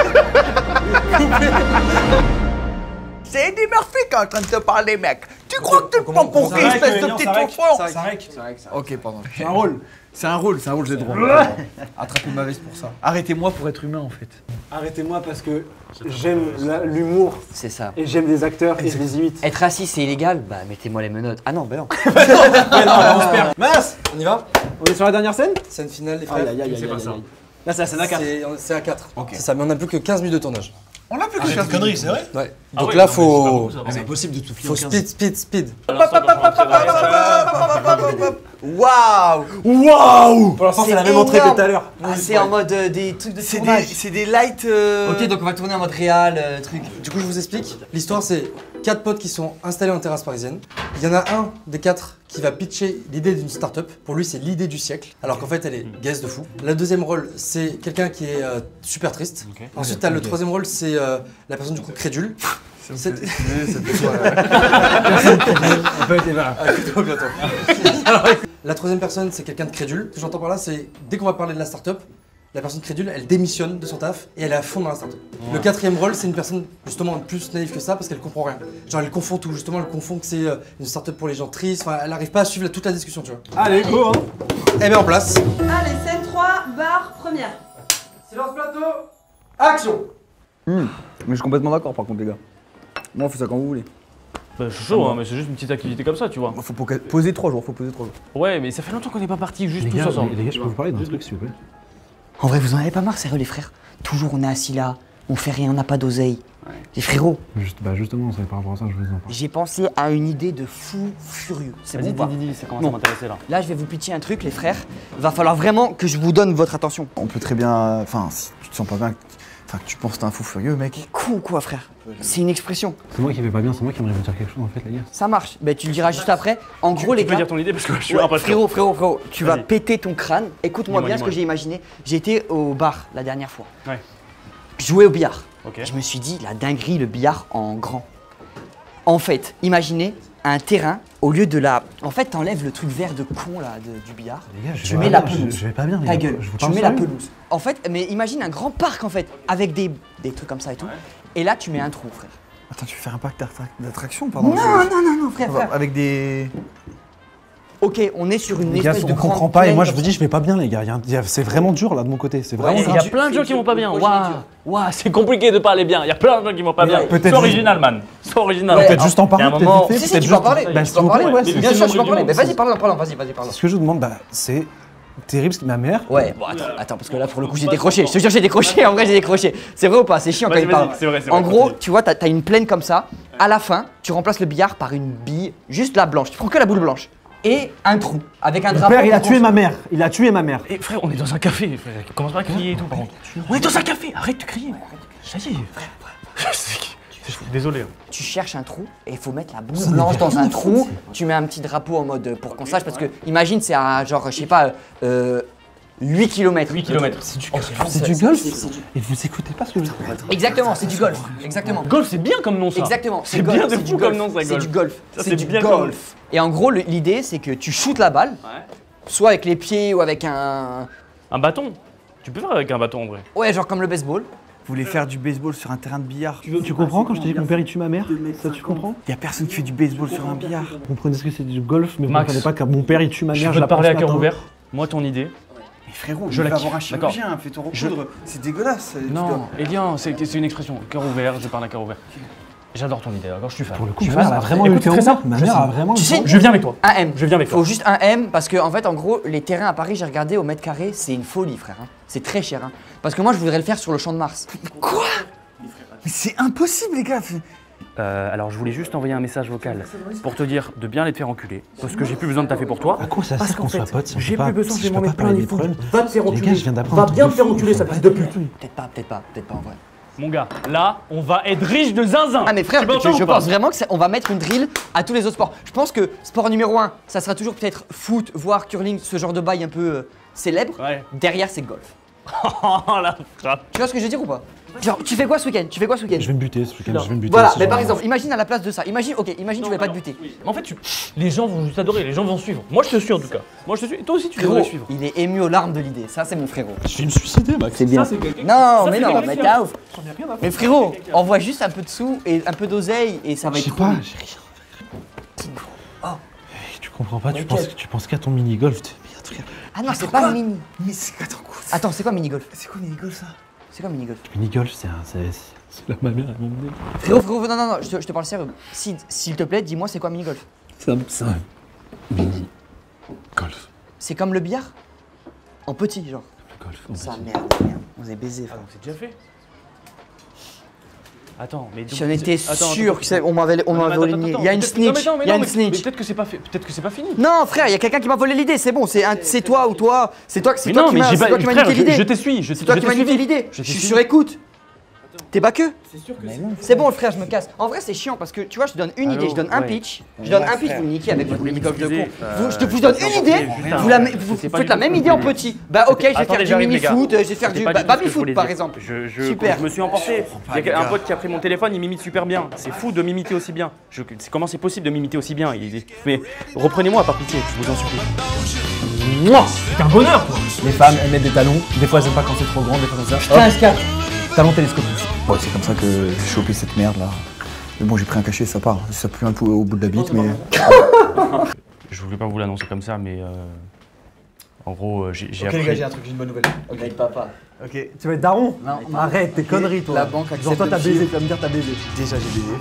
C'est Eddie Murphy qui est en train de te parler, mec. Tu crois que tu te prends pour qui, espèce de petit enfant? Ok, pardon. C'est un rôle. C'est un rôle, c'est un rôle, j'ai le droit. Attrapez ma veste pour ça. Arrêtez-moi pour être humain en fait. Arrêtez-moi parce que j'aime la- l'humour C'est ça. et j'aime les acteurs et je les imite. Être assis, c'est illégal? Bah, mettez-moi les menottes. Ah non, bah non. Mince. On y va? On est sur la dernière scène? Scène finale, les frères. Aïe, aïe, aïe, aïe, aïe, aïe. Là, c'est la scène à quatre. C'est c'est à quatre. C'est ça, mais on n'a plus que quinze minutes de tournage. On l'a plus que Ah, quinze connerie, c'est vrai? Ouais. Ah Donc ouais, là, non, mais faut. c'est pas bon, ça. C'est impossible de tout Faut speed, speed, speed. Waouh! Waouh! Pour l'instant, c'est C'est la même entrée que énorme. tout à l'heure. Ah, c'est en mode euh, des trucs de C'est des, tournage. c'est des lights. euh, Ok, donc on va tourner en mode réel, euh, truc. Du coup, je vous explique. L'histoire, c'est quatre potes qui sont installés en terrasse parisienne. Il y en a un des quatre qui va pitcher l'idée d'une start-up. Pour lui, c'est l'idée du siècle, alors qu'en fait, elle est gaze de fou. La deuxième rôle, c'est quelqu'un qui est euh, super triste. Ensuite, t'as le troisième rôle, c'est euh, la personne du coup crédule. C'est- On peut être voilà. À bientôt, bientôt. La troisième personne, c'est quelqu'un de crédule. Ce que j'entends par là, c'est dès qu'on va parler de la start-up, la personne crédule, elle démissionne de son taf et elle est à fond dans la start-up. Le quatrième rôle, c'est une personne justement plus naïve que ça parce qu'elle comprend rien. Genre, elle confond tout, justement, elle confond que c'est euh, une start-up pour les gens tristes. Enfin, elle n'arrive pas à suivre la- toute la discussion, tu vois. Allez, go, hein. Elle met en place. Allez, scène trois, barre première. Silence plateau, action. Hmm. Mais je suis complètement d'accord par contre, les gars. Moi, on fait ça quand vous voulez. Bah, je suis chaud, hein, mais c'est juste une petite activité comme ça, tu vois. Faut po- poser trois jours, faut poser trois jours. Ouais, mais ça fait longtemps qu'on n'est pas partis juste Les tous gars, ensemble. les, les gars, je peux vous parler d'un truc, s'il vous plaît? En vrai, vous en avez pas marre, sérieux, les frères? Toujours on est assis là, on fait rien, on n'a pas d'oseille. Les frérots, Juste, bah justement, c'est par rapport à ça, je vous en parle. j'ai pensé à une idée de fou furieux. C'est bon Vas-y, ou pas? dis, dis, dis, ça commence Bon. à m'intéresser là. Là, je vais vous pitcher un truc, les frères. Va falloir vraiment que je vous donne votre attention. On peut très bien. Enfin, si tu te sens pas bien, enfin, que tu penses que t'es un fou furieux, mec. Con ou quoi, frère? C'est une expression. C'est moi qui vais pas bien, c'est moi qui aimerais vous dire quelque chose en fait, les gars. Ça marche. Ben, tu le diras juste après. En gros, les Tu peux gars. dire ton idée parce que je suis Ouais, un pas sûr. frérot, frérot, frérot, tu vas Vas-y. péter ton crâne. Écoute-moi Dis-moi, bien ce que dis-moi. j'ai imaginé. J'ai été au bar la dernière fois. Ouais. Jouer au billard. Ok. Je me suis dit, la dinguerie, le billard en grand. En fait, imaginez un terrain au lieu de la. En fait, t'enlèves le truc vert de con là de- du billard. Les gars, je Tu vais mets pas la bien, pelouse. Je, je vais pas bien, les Ta gars. gueule. Je vous Tu parle mets la sérieux. pelouse. En fait, mais imagine un grand parc en fait, avec des, des trucs comme ça et tout. Et là, tu mets un trou, frère. Attends, tu veux faire un parc d'attra- d'attractions, pardon? Non, non, non, non, frère, frère. Avec des. ok, on est sur une Les gars, espèce je de ne comprends grande pas et plaine moi je comme vous dis, je vais pas bien, les gars. Il y a un- il y a- C'est vraiment dur là de mon côté. C'est vraiment Il dur. y a plein de gens qui vont pas bien. projet Waouh, dur. waouh, c'est compliqué de parler bien. Il y a plein de gens qui vont pas bien. peut-être C'est juste- original, man. C'est original. Ouais, Peut-être juste en Il y a parler, un peut-être moment- vite Si, fait, si, peut-être tu peux en juste- parler. Bah, tu s'il peux en vous plaît, parler. ouais, Mais c'est- bien c'est sûr, le tu peux en nom parler. du Mais monde, vas-y, parle, parle, vas-y, vas-y, parle. Ce que je vous demande, bah, c'est terrible, c'est ma mère. Ouais, bon, attends, attends, parce que là, pour le coup, j'ai décroché. Je te jure, j'ai décroché. En vrai, j'ai décroché. C'est vrai ou pas? C'est chiant quand Vas-y, il parle. vas-y, c'est vrai, c'est En vrai, gros, continue. tu vois, t'as as une plaine comme ça. À la fin, tu remplaces le billard par une bille, juste la blanche. Tu prends que la boule blanche. Et un trou, avec un Mon drapeau. père, il a pour tué qu'on- ma mère. Il a tué ma mère. Et frère, on est dans un café. Frère, commence pas à crier et tout, par contre. On est dans un café. Arrête de crier. Ça y est, frère. Désolé. Tu cherches un trou et il faut mettre la boule blanche dans un trou. Tu mets un petit drapeau en mode pour qu'on sache parce que imagine c'est à genre je sais pas euh, huit kilomètres. huit kilomètres. C'est du Oh, golf. c'est C'est du c'est- golf. c'est- c'est du- Et vous écoutez pas ce que je dis. Exactement, c'est du golf. Exactement. Golf, c'est bien comme nom ça. Exactement, C'est golf, bien de c'est fou du comme golf. nom, ça, C'est golf. du golf. Ça, C'est c'est du bien golf. Et en gros, le- l'idée c'est que tu shootes la balle, soit avec les pieds ou avec un Un bâton. Tu peux faire avec un bâton en vrai. ouais, genre comme le baseball. Vous voulez faire du baseball sur un terrain de billard? Tu, tu comprends quand je te dis que mon père il tue ma mère? Ça tu comprends? Il y a personne qui fait du baseball sur un billard. Vous comprenez ce que c'est du golf, mais vous Max, comprenez pas que mon père il tue ma Je mère. peux te la parler à pense cœur matin. ouvert. Moi, ton idée. Mais frérot, Je je la vais avoir un kiffe, d'accord. chirurgien, fais-toi Je- recoudre. C'est dégueulasse. tu dois- Non, Elian, c'est c'est une expression. Cœur ouvert, je parle à cœur ouvert. J'adore ton idée, d'accord? Je suis fan. Pour le coup, Je ma suis mère fan. a vraiment Écoute, eu le cœur très ouvert. simple. Ma Je mère sais. a vraiment eu Tu le sais, cœur Je viens avec toi. Un M. Je viens avec Faut toi. juste un M parce que en fait en gros les terrains à Paris j'ai regardé au mètre carré c'est une folie frère. hein. C'est très cher. hein. Parce que moi je voudrais le faire sur le champ de Mars. Quoi? Mais c'est impossible, les gars. Euh, alors, je voulais juste envoyer un message vocal pour te dire de bien aller te faire enculer. Parce que j'ai plus besoin de taffer pour toi. À quoi ça Parce sert qu'en qu'on fait, soit potes si on j'ai peut plus pas- besoin, si je vais je m'en peux mettre pas plein parler les des fous. problèmes. Va te faire Les enculer. gars, je viens d'apprendre Va un truc bien de te faire fou, enculer, faut ça pas fils de être- pute. Peut-être pas, peut-être pas, peut-être pas en vrai. Mon gars, là, on va être riche de zinzin. Ah mais frère, Tu je, m'entends je ou pas? pense vraiment que c'est- on va mettre une drill à tous les autres sports. Je pense que sport numéro un, ça sera toujours peut-être foot, voire curling, ce genre de bail un peu euh, célèbre. Ouais. Derrière c'est golf. Oh la frappe. Tu vois ce que je veux dire ou pas? Genre tu fais quoi ce week-end? Tu fais quoi ce week-end? Je vais me buter ce week-end, je vais me buter. Voilà, ce mais genre par de- exemple, imagine à la place de ça. Imagine, ok, imagine tu vas pas te buter. Mais en fait, tu- les gens vont juste adorer, les gens vont suivre. Moi, je te suis en tout cas. Moi, je te suis. Et toi aussi, tu devrais Frérot, suivre. il est ému aux larmes de l'idée. Ça c'est mon frérot. Je vais me suicider, Max. C'est bien. Ça, c'est quelqu'un- Non, ça, mais c'est non, quelqu'un mais qui t'es a- ouf. Mais frérot, envoie juste un peu de sous et un peu d'oseille et ça va Je être sais cool. pas, j'ai rien. Oh. Tu comprends pas, tu Mais penses, quel- tu penses qu'à ton mini-golf. tu- merde, frère. Ah non, c'est pas un mini. Mais c'est attends quoi? Attends, c'est quoi mini-golf? C'est quoi mini-golf ça? C'est quoi mini-golf? Mini-golf, c'est un. c'est- C'est là ma mère, elle m'a emmené. Frérot, frérot, non, non, non, je te, je te parle sérieux. Sid, s'il te plaît, dis-moi c'est quoi mini-golf? C'est un. C'est un. Mini-golf. C'est comme le billard? En petit, genre. Le golf. on Ça va dire. merde, merde. On s'est baisé, frère. C'est déjà fait. Attends, mais J'en étais Attends, sûr attends, que c'est- on m'avait on Non, mais m'avait attends, aligné. attends, Il y a une peut-être- non, snitch. mais non, mais Il y a non, une mais- snitch. mais Peut-être que c'est pas fait. Peut-être que c'est pas fini. Non, frère, il y a quelqu'un qui m'a volé l'idée. C'est bon, c'est un- c'est toi ou toi. C'est toi, c'est Mais toi non, qui mais m'as j'ai c'est pas. toi qui m'as Frère, niqué je- l'idée. je t'ai suivi. Je C'est toi je qui t'ai m'as niqué suivi. l'idée. Je Je t'ai suis suivi. sur écoute. T'es pas que? C'est sûr que C'est bon, frère, je me casse. En vrai, c'est chiant parce que tu vois, je te donne une Allô, idée, je donne un ouais. pitch, je donne un pitch, vous niquez avec votre mini-golf de con. excusez, Vous- Je te euh, vous donne je une t'en idée, prie, putain, vous, la, je vous sais pas faites du la tout même ce que idée je en voulais petit. Bah ok, je vais Attendez, faire du j'arrive, les gars. mini-foot, je vais faire C'était du pas ba- du tout ce que je baby-foot voulais par dire. exemple. Je, je, Super. je me suis emporté. Il y a un pote qui a pris mon téléphone, il m'imite super bien. C'est fou de m'imiter aussi bien. Je, c'est- comment c'est possible de m'imiter aussi bien? Il- Mais reprenez-moi par pitié, je vous en supplie. Moi, c'est un bonheur, toi. Les femmes, elles mettent des talons. Des fois, elles aiment pas quand c'est trop grand, des fois comme ça. Putain, S quatre. Talon télescopique. Ouais, c'est comme ça que j'ai chopé cette merde là. Mais bon, j'ai pris un cachet, ça part. Ça pue un peu au bout de la bite, mais. Je voulais pas vous l'annoncer comme ça, mais euh, en gros, euh, j'ai j'ai Ok, appris. les gars, j'ai un truc, j'ai une bonne nouvelle. Ok, papa. Ok, Tu vas être daron? Non, non. Arrête tes conneries, toi. La banque accepte Genre, toi, t'as le baisé, chiffre. tu vas me dire t'as baisé. déjà j'ai baisé,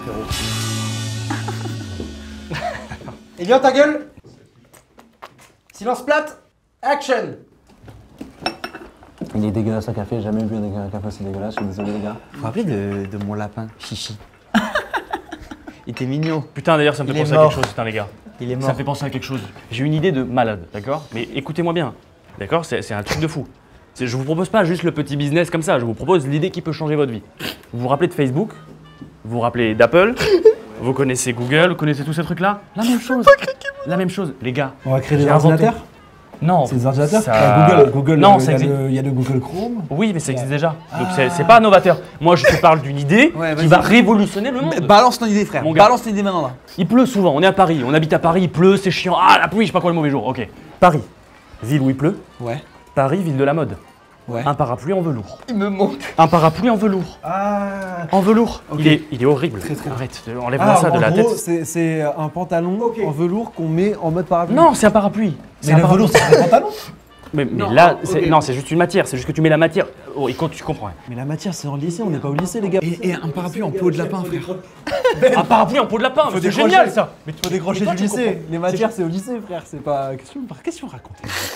frérot. Elian, ta gueule. Silence plate. Action. Il est dégueulasse un café, j'ai jamais bu un café aussi dégueulasse, je suis désolé les gars. Vous vous rappelez de, de mon lapin, Chichi? Il était mignon. Putain, d'ailleurs, ça me Il fait est penser à mort. quelque chose, putain, les gars. Il est Ça mort. me fait penser à quelque chose. J'ai une idée de malade, d'accord? Mais écoutez-moi bien, d'accord? C'est c'est un truc de fou. C'est- Je vous propose pas juste le petit business comme ça, je vous propose l'idée qui peut changer votre vie. Vous vous rappelez de Facebook? Vous vous rappelez d'Apple? Vous connaissez Google? Vous connaissez tous ces trucs-là? La même chose. La même chose, les gars. On va créer des J'ai inventé- ordinateurs? Non. C'est des ordinateurs? ça- Ah, Google, Google, Non, euh, ça il y a existe. le- il y a le Google Chrome. Oui, mais ça existe déjà. Donc c'est- c'est pas novateur. Moi, je te parle d'une idée Ouais, qui vas-y. va révolutionner le monde. Balance ton idée, frère. Mon gars. Balance ton idée maintenant là. Il pleut souvent, on est à Paris, on habite à Paris, il pleut, c'est chiant. Ah la pluie, je sais pas quoi le mauvais jour. Ok. Paris, ville où il pleut. Ouais. Paris, ville de la mode. Ouais. Un parapluie en velours. Il me manque. Un parapluie en velours. Ah. En velours. Ok. Il, est, il est horrible. Très, très. Arrête, enlève-moi Ah, ça de en la gros, tête. c'est- c'est un pantalon en velours qu'on met en mode parapluie. Non, c'est un parapluie. C'est Mais un le parapluie. velours, c'est un pantalon. Mais, mais Non, là, ok. c'est, non, c'est juste une matière. C'est juste que tu mets la matière. Oh, et quand tu comprends. hein. Mais la matière, c'est en lycée, on n'est pas au lycée, les gars. Et, et un parapluie en peau de lapin, frère. Un parapluie en peau de lapin. Faut C'est décrocher. génial ça. Mais Faut décrocher mais toi, du tu lycée. comprends. Les matières, c'est au lycée, frère. C'est pas. Qu'est-ce que tu qu'est-ce que tu me racontes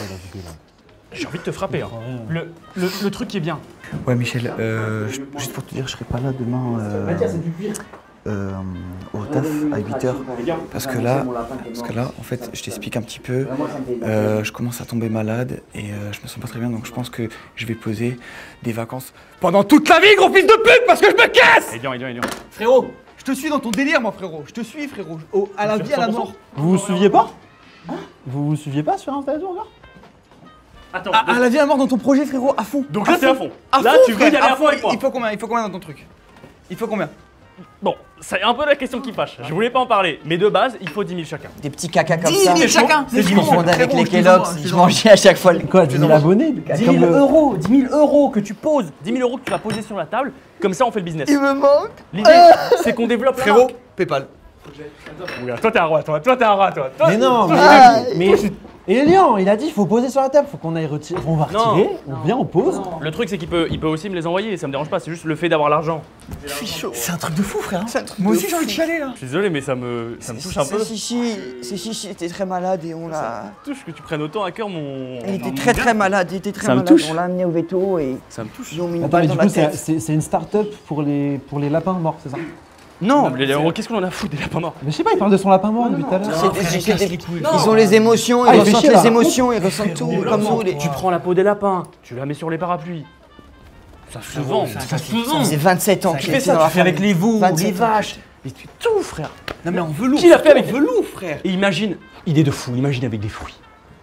J'ai envie de te frapper. Hein. Le, le, le truc qui est bien. Ouais, Michel, euh, je- juste pour te dire, je serai pas là demain euh, euh, au taf à huit heures. Parce que là, parce que là, en fait, je t'explique un petit peu. Euh, je commence à tomber malade et euh, je me sens pas très bien, donc je pense que je vais poser des vacances pendant toute la vie, gros fils de pute, parce que je me casse. Elian, Elian, Elian. Frérot, je te suis dans ton délire, moi, frérot. Je te suis, frérot. Au- à la vie, à la mort. Vous vous suiviez pas Vous vous suiviez pas sur Insta et tout encore Attends. À, à la vie, à la mort dans ton projet, frérot, à fond. Donc là, t'es à fond. À Là, fond, tu veux frère, y aller à à fond fond. avec moi. Il faut combien Il faut combien dans ton truc Il faut combien Bon, c'est un peu la question qui fâche. Je voulais pas en parler. Mais de base, il faut dix mille chacun. Des petits cacas comme dix ça. mille chacun. Je C'est confondais avec frérot, les je te Kellogg's, envoie, je te je envoie. mangeais à chaque fois les... Quoi, dix mille abonnés dix Comme mille le- euros, dix mille euros que tu poses, dix mille euros que tu vas poser sur la table, comme ça on fait le business. Il me manque. L'idée, c'est qu'on développe la Frérot, marque. Paypal. Regarde, toi t'es un roi, toi, toi t'es un roi, toi. Toi, Mais non, mais. Ah, mais Elian, il a dit il faut poser sur la table, faut qu'on aille retirer. On va Non. retirer, on vient, on pose. Le truc c'est qu'il peut, il peut aussi me les envoyer, ça me dérange pas, c'est juste le fait d'avoir l'argent. C'est un truc de fou, frère. Moi aussi, j'ai envie de chialer, là. Je suis désolé mais ça me, ça me touche un peu. C'est Chichi, c'est Chichi était très malade et on l'a... Ça me touche que tu prennes autant à cœur mon... Il était mon très bien. très malade, il était très Ça me malade. touche. On l'a amené au veto et Ça me touche. ils ont mis une Attends, mais balle du dans coup, la c'est tête. c'est- c'est une start-up pour les, pour les lapins morts, c'est ça Non, Mais les- qu'est-ce qu'on en a foutu des lapins morts? Mais je sais pas, il parle de son lapin mort depuis tout à l'heure. c'est des- c'est des- ils ont les émotions, Ah, ils il fait ressentent chier, les là. émotions, ils ressentent tout comme nous. les- Tu prends la peau des lapins, tu la mets sur les parapluies. Ça se vend, ça se vend. Ça faisait vingt-sept ans Tu qu'il fais était ça, dans tu la fais avec famille. les veaux, vingt-sept les ans. vaches. Mais tu fais tout, frère. Non, mais en velours. Qui l'a fait avec velours, frère. Et imagine, idée de fou, imagine avec des fruits.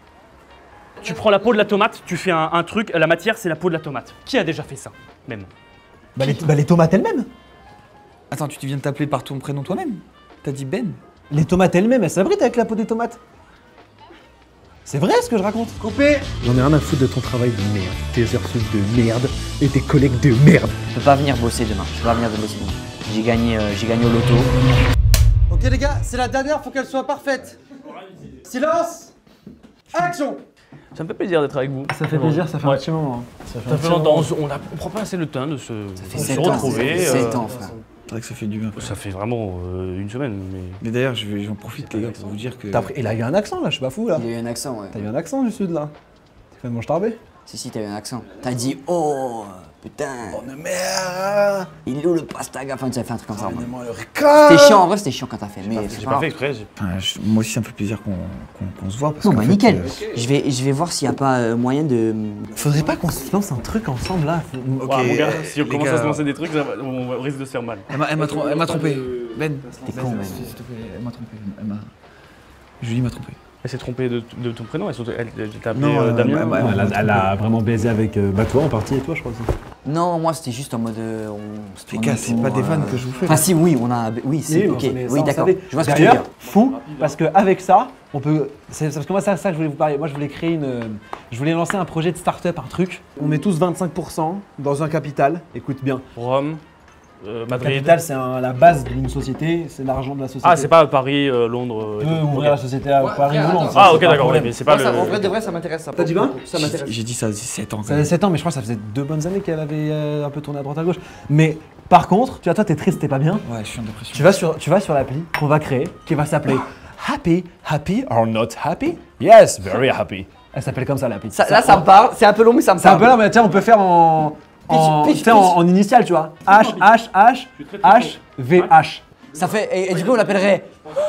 Tu prends la peau de la tomate, tu fais un, un truc, la matière c'est la peau de la tomate. Qui a déjà fait ça, même? Bah les, bah les tomates elles-mêmes. Attends, tu viens de t'appeler par ton prénom toi-même. T'as dit Ben. Les tomates elles-mêmes, elles s'abritent avec la peau des tomates. C'est vrai ce que je raconte. Coupé. J'en ai rien à foutre de ton travail de merde, tes heures sup de merde et tes collègues de merde. Je peux pas venir bosser demain, je peux pas venir bosser demain. J'ai gagné, euh, j'ai gagné au loto. Ok les gars, c'est la dernière, faut qu'elle soit parfaite. Silence. Action. Ça me fait plaisir d'être avec vous. Ça fait plaisir, ça fait un Ouais. petit moment. hein. Ça fait, Ça un fait petit longtemps, moment. on, se- on, a- on prend pas assez le temps de se, fait de se sept ans, retrouver. ça fait euh, sept ans, frère. C'est vrai que ça fait du bien. Ça fait vraiment euh, une semaine, mais... Mais d'ailleurs, je vais- j'en profite, les gars, pour vous dire que. T'as pris- Il a eu un accent là, je suis pas fou là. Il a eu un accent, ouais. T'as eu un accent du sud là. Tu fais de mon starbé. Si, si, t'as eu un accent. T'as dit oh, putain. Oh, de merde. Il est où le pastaga? Enfin, tu as fait un truc comme ça. Donnez-moi le ricard. C'était chiant, en vrai, c'était chiant quand t'as fait. Mais c'est J'ai pas pas fait grave. exprès. j'ai- Enfin, je- moi aussi, ça me fait plaisir qu'on qu'on- qu'on se voit. Parce Non, qu'en bah fait, nickel. euh, Je vais, je vais voir s'il n'y a pas euh, moyen de. Faudrait pas qu'on se lance un truc ensemble là. Ok, Ouah, mon gars, si on les commence gars. à se lancer des trucs, ça va- on risque de se faire mal. Elle m'a- elle m'a trom- elle m'a trompé. Ben, T'es Ben, con, Ben. s'il te plaît, elle m'a trompé. Elle m'a. Julie m'a trompé. Elle s'est trompée de, de ton prénom, elle, elle, elle t'a appelé Non, euh, euh, Damien. bah, bah, ou- Elle a, elle a vraiment baisé avec euh, bah, toi en partie et toi, je crois aussi. Non, moi c'était juste en mode. euh, on se Les tourne gars, c'est autour, pas des euh, vannes que je vous fais. Enfin, si, oui, on a. Oui, c'est. Oui, ok. mais ça, Oui, on d'accord. savait. Je vois ce que tu veux dire. D'ailleurs, fou, parce qu'avec ça, on peut. C'est c'est parce que moi, c'est ça que je voulais vous parler. Moi, je voulais créer une. euh, Je voulais lancer un projet de start-up, un truc. On met tous vingt-cinq pour cent dans un capital. Écoute bien. Rome, euh, Le Madrid. capital, c'est un- la base d'une société, c'est l'argent de la société. Ah, c'est pas Paris, euh, Londres. Tu euh, peux et tout. ouvrir Ok. la société à Paris ou non. ça, Ah, c'est ok, pas un d'accord, ouais, problème. mais c'est pas Moi, ça, en le. vrai de vrai, ça m'intéresse. ça. T'as dit vingt? Ça m'intéresse. J'ai dit ça, c'est sept ans. quand Ça même. faisait sept ans, mais je crois que ça faisait deux bonnes années qu'elle avait euh, un peu tourné à droite à gauche. Mais par contre, tu vois, toi, t'es triste, t'es pas bien. Ouais, je suis en dépression. Tu vas sur, tu vas sur l'appli qu'on va créer, qui va s'appeler Happy, Happy or Not Happy? Yes, very happy. Elle s'appelle comme ça l'appli. Ça- Là, ça me parle. C'est un peu long, mais ça me C'est un parle. peu là, mais tiens, on peut faire en, en, Pitch, tu sais, pitch, en, pitch. en initial, tu vois. H, H, H, H, V, H. Ça fait. Et, et du coup, on l'appellerait.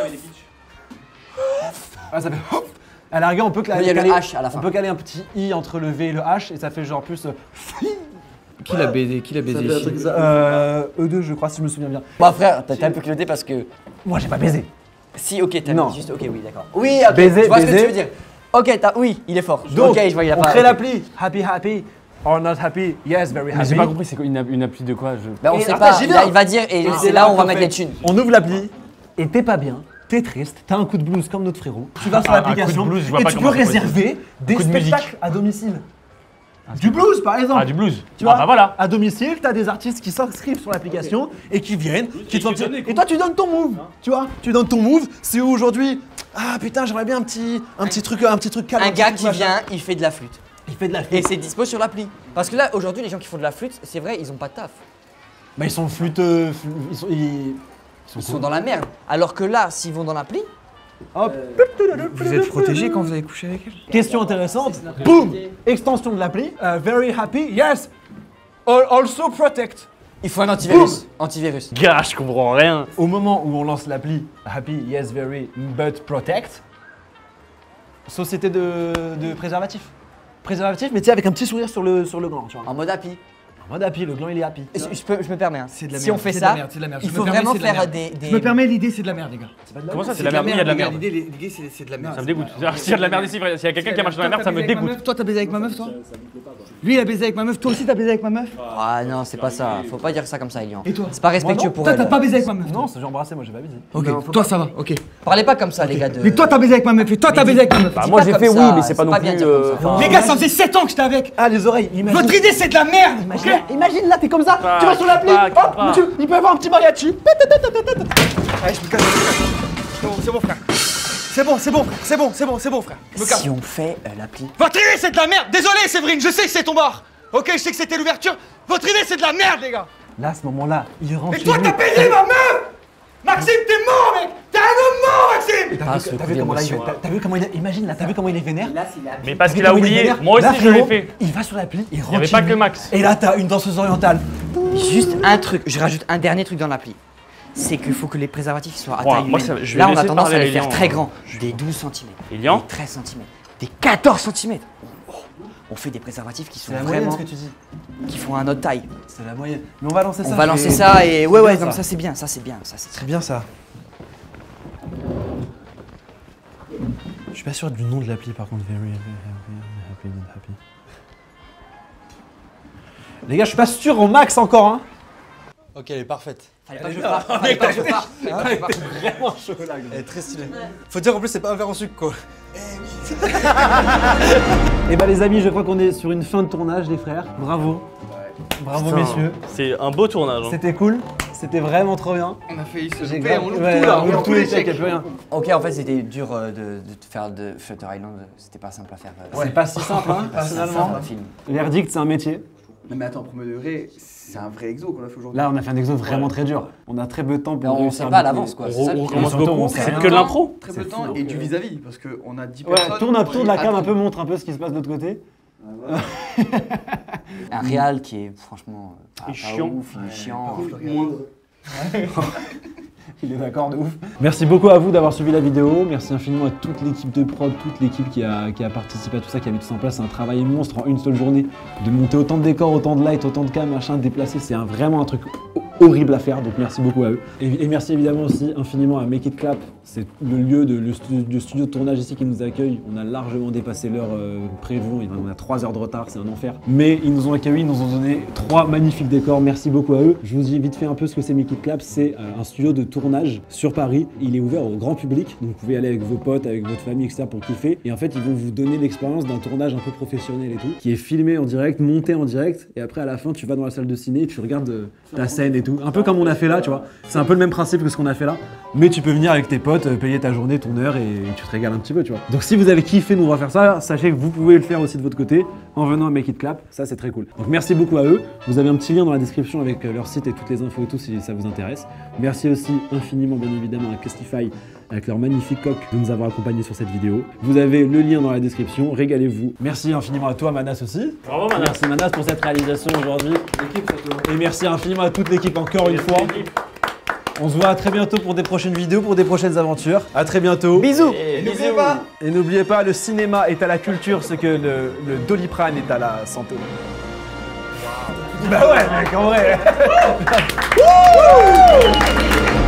Ah, ça fait hop. À la rigueur, on peut Il y a le caler, H à la fin. on peut caler un petit I entre le V et le H et ça fait genre plus. euh, Qui l'a baisé Qui l'a baisé ici euh, E deux, je crois, si je me souviens bien. Bon, frère, t'as t'as un peu cloté parce que. Moi, j'ai pas baisé. Si, ok, t'as Non. mis juste. Ok, oui, d'accord. Oui, ok. Baiser, je vois ce que baiser. tu veux dire. Ok, t'as. Oui, il est fort. Donc, ok, je vois, il a on pas. crée l'appli Happy, Happy or Not Happy. Yes, very happy. Mais j'ai pas compris, c'est quoi une, une appli de quoi je... Bah, on Et sait attends, pas. j'y Il, viens. a- il va dire, et c'est là où on va mettre les thunes. On ouvre l'appli et t'es pas bien, t'es triste, t'as un coup de blues comme notre frérot. Tu vas sur Ah, un coup de l'application blues, je vois et pas tu peux comment c'est réserver des coup de musique. spectacles à domicile. Du blues par exemple. Ah, du blues. Tu Ah, vois, bah voilà. à domicile, tu as des artistes qui s'inscrivent sur l'application et qui viennent, qui te font un petit- et toi tu donnes ton move, tu vois, tu donnes ton move. C'est où aujourd'hui? Ah putain, j'aimerais bien un petit, un petit truc, un petit truc calme. Un petit gars truc qui machin. vient, il fait de la flûte. Il fait de la flûte. Et c'est dispo sur l'appli. Parce que là, aujourd'hui, les gens qui font de la flûte, c'est vrai, ils ont pas de taf. Bah ils sont flûteux, fl- ils sont, ils, Ils sont dans la merde. Alors que là, s'ils vont dans l'appli, hop. Vous êtes protégé quand vous allez coucher avec elle? Question intéressante. Boum. Extension de l'appli. Euh, very happy. Yes. Al- Also protect. il faut un antivirus. Antivirus. Gars, je comprends rien. Au moment où on lance l'appli Happy, yes, very, but protect. Société de, de préservatif. Préservatif, mais tu sais, avec un petit sourire sur le, sur le gland, tu vois. En mode happy. En mode happy, le gland il est happy. Je, je peux- je me permets. Hein. C'est de la Si merde, on fait c'est de la ça, merde, c'est de la merde. il Je me faut permets, vraiment c'est de la faire merde. des, des- Je me permets, l'idée c'est de la merde, les gars. Comment ça, c'est de la merde? Oui, il y a de la merde. L'idée, l'idée, c'est c'est de la merde. Ça me dégoûte. S'il y a de la merde ici, frère, s'il y a quelqu'un qui a marché dans la merde, ça me dégoûte. Toi, t'as baisé avec ma meuf, toi? Lui, il a baisé avec ma meuf. Toi aussi, t'as baisé avec ma meuf? Ah non, c'est pas ça. Faut pas dire ça comme ça, Elian. Et toi? C'est pas respectueux pour Toi, elle. t'as pas baisé avec ma meuf? Non, c'est j'ai embrassé, moi j'ai pas baisé. Ok, toi, ça va, ok. Parlez pas comme ça, les gars. De... Mais toi, t'as baisé avec ma meuf. Et toi, t'as baisé avec ma meuf. Bah, Dis moi pas j'ai comme fait ça, oui, mais c'est pas non pas bien plus. dire comme euh, ça. enfin, Les gars, ça faisait sept ans que j'étais avec. Ah, les oreilles, imagine. Votre idée, c'est de la merde. Imagine, imagine là, t'es comme ça, Pas, tu vas sur l'appli, pas, hop, pas. tu- il peut y avoir un petit mariachi. Allez, je me casse. C'est bon, c'est bon, frère. C'est bon, c'est bon, frère. C'est bon, c'est bon, c'est bon, frère. Je me casse. Si on fait euh, l'appli. Votre idée, c'est de la merde. Désolé, Séverine, je sais que c'est ton bar. Ok, je sais que c'était l'ouverture. Votre idée, c'est de la merde, les gars. Là, à ce moment-là, il rentre. Et chez toi, lui. t'as baisé ma meuf. Maxime, t'es mort, mec. T'es un homme mort, Maxime. T'as Ah, vu, ce t'as coup vu comment là, il, d'émotion, t'as- t'as vu comment il est, imagine là, t'as vu comment il est vénère. Mais parce T'as vu qu'il a comment il est oublié, vénère. moi Là, aussi je l'ai frérot, fait. Il va sur l'appli, il rentre. Il y avait chez pas que lui, Max. Et là, t'as une danseuse orientale. Juste un truc. Je rajoute un dernier truc dans l'appli. C'est qu'il faut que les préservatifs soient à Ouais, taille moi, humaine. ça- je vais Là, on a laisser tendance à parler les faire Elian, très hein. grands. Des douze centimètres. Elian Des treize centimètres. Des quatorze centimètres. Oh, on fait des préservatifs qui sont C'est la moyenne vraiment. ce que tu dis. qui font un autre taille. C'est la moyenne. Mais on va lancer ça. On va je lancer vais- ça et. c'est Ouais, ouais, bien, non, ça. ça c'est bien. Ça c'est bien. Ça c'est C'est bien ça. Je suis pas sûr du nom de l'appli par contre. Very, very happy, happy, not happy. Les gars, je suis pas sûr au max encore, hein. Ok, elle est parfaite. Fallait pas que je parte. Fallait pas que je parte. Fallait pas que je parte. Vraiment chaud là. Elle est très stylée. Faut dire en plus, c'est pas un verre en sucre quoi. Et bah les amis, je crois qu'on est sur une fin de tournage, les frères. Bravo. Bravo Putain, messieurs. C'est un beau tournage. hein. C'était cool. C'était vraiment trop bien. On a failli se J'ai louper, grave- on loupe ouais, tout là. on loupe tous les checks, y'a plus rien. Ok, en fait, c'était dur euh, de, de faire de Shutter Island. C'était pas simple à faire. euh, C'est pas si simple, hein, pas si personnellement. simple à filmer. Verdict, c'est un métier. Non mais attends, premier degré, c'est un vrai exo qu'on a fait aujourd'hui. Là, on a fait un exo vraiment très dur. On a très peu de temps pour Mais on réussir sait pas à boucler. l'avance, quoi, c'est On- ça le on truc. commence Surtout, beaucoup, on sait c'est rien. que de l'impro. Très peu de temps et du vis-à-vis, parce qu'on a dix Ouais, personnes. tourne, un- tourne la cam un Attends. peu, montre un peu ce qui se passe de l'autre côté. Un réal qui est franchement euh, pas, Et pas chiant. ouf, il est chiant. Il est d'accord de ouf. Merci beaucoup à vous d'avoir suivi la vidéo. Merci infiniment à toute l'équipe de prod, toute l'équipe qui a, qui a participé à tout ça, qui a mis tout ça en place. C'est un travail monstre en une seule journée. De monter autant de décors, autant de lights, autant de cam, machin, de déplacer. C'est un- vraiment un truc horrible à faire. Donc merci beaucoup à eux. Et, et merci évidemment aussi infiniment à Make It Clap. C'est le lieu, de, le, stu- le studio de tournage ici qui nous accueille. On a largement dépassé l'heure euh, prévue. On a trois heures de retard, c'est un enfer. Mais ils nous ont accueillis, ils nous ont donné trois magnifiques décors. Merci beaucoup à eux. Je vous dis vite fait un peu ce que c'est Make It Clap. C'est euh, un studio de tournage sur Paris. Il est ouvert au grand public. Donc vous pouvez aller avec vos potes, avec votre famille, et cetera pour kiffer. Et en fait, ils vont vous donner l'expérience d'un tournage un peu professionnel et tout, qui est filmé en direct, monté en direct. Et après, à la fin, tu vas dans la salle de ciné et tu regardes euh, ta scène et tout. Un peu comme on a fait là, tu vois. C'est un peu le même principe que ce qu'on a fait là. Mais tu peux venir avec tes potes, euh, payer ta journée, ton heure et, et tu te régales un petit peu, tu vois. Donc si vous avez kiffé nous refaire ça, sachez que vous pouvez le faire aussi de votre côté en venant à Make It Clap. Ça, c'est très cool. Donc merci beaucoup à eux. Vous avez un petit lien dans la description avec euh, leur site et toutes les infos et tout si ça vous intéresse. Merci aussi infiniment, bien évidemment, à Castify avec leur magnifique coq de nous avoir accompagnés sur cette vidéo. Vous avez le lien dans la description. Régalez-vous. Merci infiniment à toi, Manas aussi. Bravo, Manas. Merci Manas pour cette réalisation aujourd'hui. Et merci infiniment à toute l'équipe encore une fois. On se voit à très bientôt pour des prochaines vidéos, pour des prochaines aventures. À très bientôt. Bisous. Et n'oubliez pas. Et n'oubliez pas, le cinéma est à la culture, ce que le, le Doliprane est à la santé. Bah ouais, mec, en vrai.